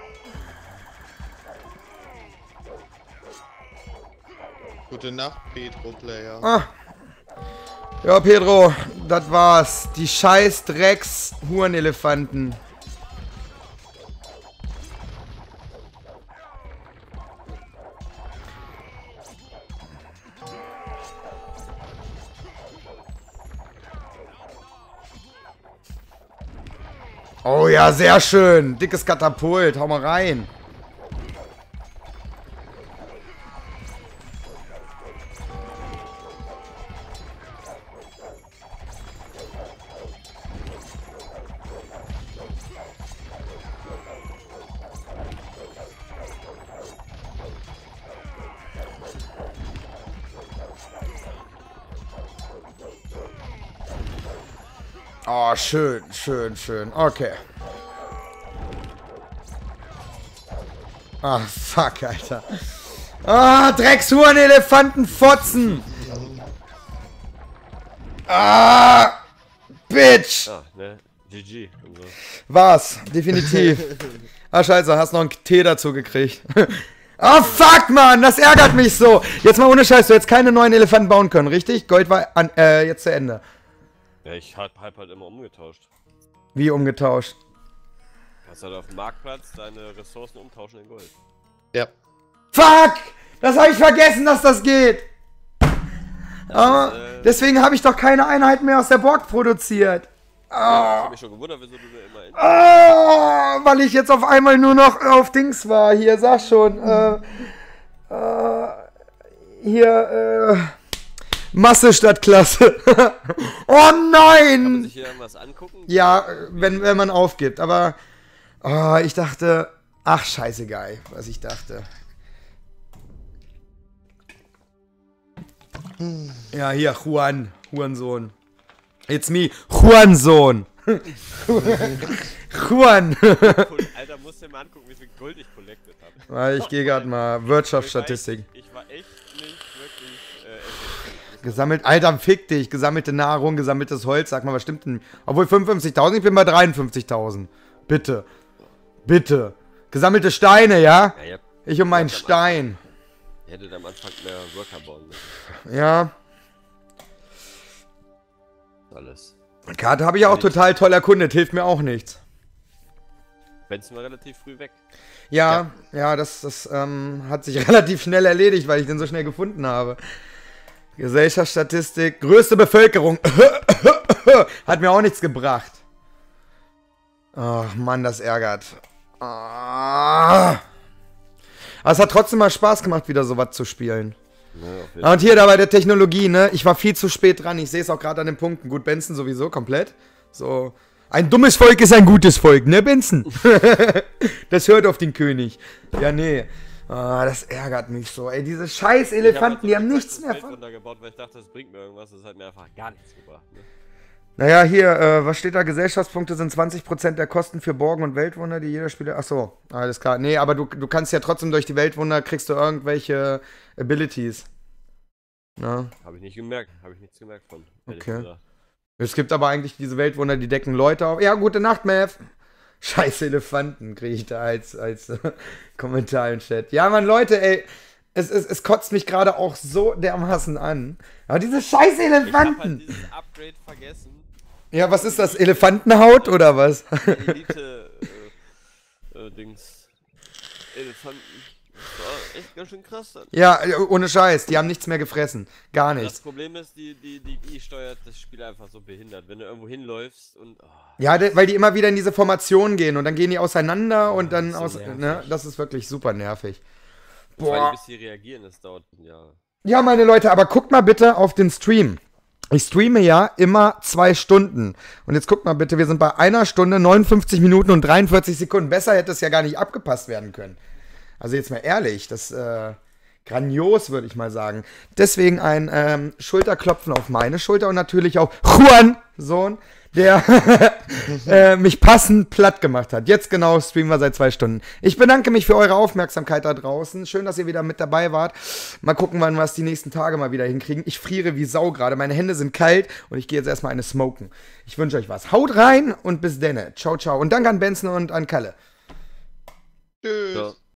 Gute Nacht, Pedro Player. Ah. Ja, Pedro, das war's. Die scheiß Drecks-Hurenelefanten. Oh ja, sehr schön. Dickes Katapult. Hau mal rein. Oh, schön, schön, schön. Okay. Ah, fuck, Alter. Ah, Dreckshuren, Elefanten, Fotzen. Ah, Bitch. Ah, ne? G G. Und so. War's, definitiv. Ah, scheiße, hast noch einen Tee dazu gekriegt. Oh, fuck, Mann, das ärgert mich so. Jetzt mal ohne Scheiß, du hättest keine neuen Elefanten bauen können, richtig? Gold war an, äh, jetzt zu Ende. Ja, ich hab, hab halt immer umgetauscht. Wie umgetauscht? Du kannst halt auf dem Marktplatz deine Ressourcen umtauschen in Gold. Ja. Fuck! Das habe ich vergessen, dass das geht. Das Ah, ist, äh, deswegen habe ich doch keine Einheiten mehr aus der Borg produziert. ja, ich hab mich schon gewundert, wieso du mir immer in Ah, weil ich jetzt auf einmal nur noch auf Dings war. Hier, sag schon. Äh, äh, hier, äh, Masse statt Klasse. Oh Kann man nein! sich hier irgendwas angucken? Ja, wenn, wenn man aufgibt. Aber oh, ich dachte, ach scheißegal, was ich dachte. Ja, hier, Juan. Hurensohn. It's me, Juan-Sohn. Juan. Alter, musst dir mal angucken, wie viel Gold ich collected habe. Ich gehe gerade mal Wirtschaftsstatistik. Ich war echt nicht wirklich äh, effektiv. Gesammelt, Alter, fick dich. Gesammelte Nahrung, gesammeltes Holz, sag mal, was stimmt denn? Obwohl fünfundfünfzigtausend, ich bin bei dreiundfünfzigtausend. Bitte. Bitte. Gesammelte Steine, ja? Ja, ihr habt- Ich um meinen ihr habt am Stein. Anfang- Ihr hättet am Anfang mehr Worker bauen müssen. Ja. Alles. Karte habe ich auch total toll erkundet, hilft mir auch nichts. Benson war relativ früh weg. Ja, ja, das, das ähm, hat sich relativ schnell erledigt, weil ich den so schnell gefunden habe. Gesellschaftsstatistik, größte Bevölkerung. Hat mir auch nichts gebracht. Oh Mann, das ärgert. Ah. Aber es hat trotzdem mal Spaß gemacht, wieder sowas zu spielen. Ja, auf jeden Ah, und hier da bei der Technologie, ne? Ich war viel zu spät dran. Ich sehe es auch gerade an den Punkten. Gut, Benson sowieso komplett. So. Ein dummes Volk ist ein gutes Volk, ne, Benson? Das hört auf den König. Ja, nee. Ah, das ärgert mich so. Ey, diese scheiß Elefanten, die haben nichts mehr von. Gebaut, weil ich dachte, das bringt mir irgendwas. Das hat mir einfach gar nichts gebracht. Ne? Naja, hier, äh, was steht da? Gesellschaftspunkte sind zwanzig Prozent der Kosten für Borgen und Weltwunder, die jeder Spieler... Achso, alles klar. Nee, aber du, du kannst ja trotzdem durch die Weltwunder, kriegst du irgendwelche Abilities. Na? Habe ich nicht gemerkt. Habe ich nichts gemerkt von. hätte ich Okay. gesagt. Es gibt aber eigentlich diese Weltwunder, die decken Leute auf. Ja, gute Nacht, Mav. Scheiß Elefanten kriege ich da als, als äh, Kommentar im Chat. Ja, Mann, Leute, ey. Es, es, es kotzt mich gerade auch so dermaßen an. Aber diese scheiß Ich habe halt Elefanten. dieses Upgrade vergessen. Ja, was ist das? Elefantenhaut oder was? Elite, äh, äh, Dings. Elefanten. Das war echt ganz schön krass dann. Ja, ohne Scheiß. Die haben nichts mehr gefressen. Gar Das nichts. Problem ist, die, die, die I steuert das Spiel einfach so behindert. Wenn du irgendwo hinläufst und. Oh, Ja, de, weil die immer wieder in diese Formation gehen und dann gehen die auseinander und dann so aus. nervig. Ne, das ist wirklich super nervig. vor allem Boah. bis sie reagieren, das dauert Jahre. Ja, meine Leute, aber guckt mal bitte auf den Stream. Ich streame ja immer zwei Stunden. Und jetzt guckt mal bitte, wir sind bei einer Stunde, neunundfünfzig Minuten und dreiundvierzig Sekunden. Besser hätte es ja gar nicht abgepasst werden können. Also jetzt mal ehrlich, das äh, grandios, würde ich mal sagen. Deswegen ein ähm, Schulterklopfen auf meine Schulter und natürlich auch Juan, Sohn, der äh, mich passend platt gemacht hat. Jetzt genau streamen wir seit zwei Stunden. Ich bedanke mich für eure Aufmerksamkeit da draußen. Schön, dass ihr wieder mit dabei wart. Mal gucken, wann wir es die nächsten Tage mal wieder hinkriegen. Ich friere wie Sau gerade. Meine Hände sind kalt und ich gehe jetzt erstmal eine smoken. Ich wünsche euch was. Haut rein und bis denne. Ciao, ciao. Und danke an Benson und an Kalle. Tschüss. Ja.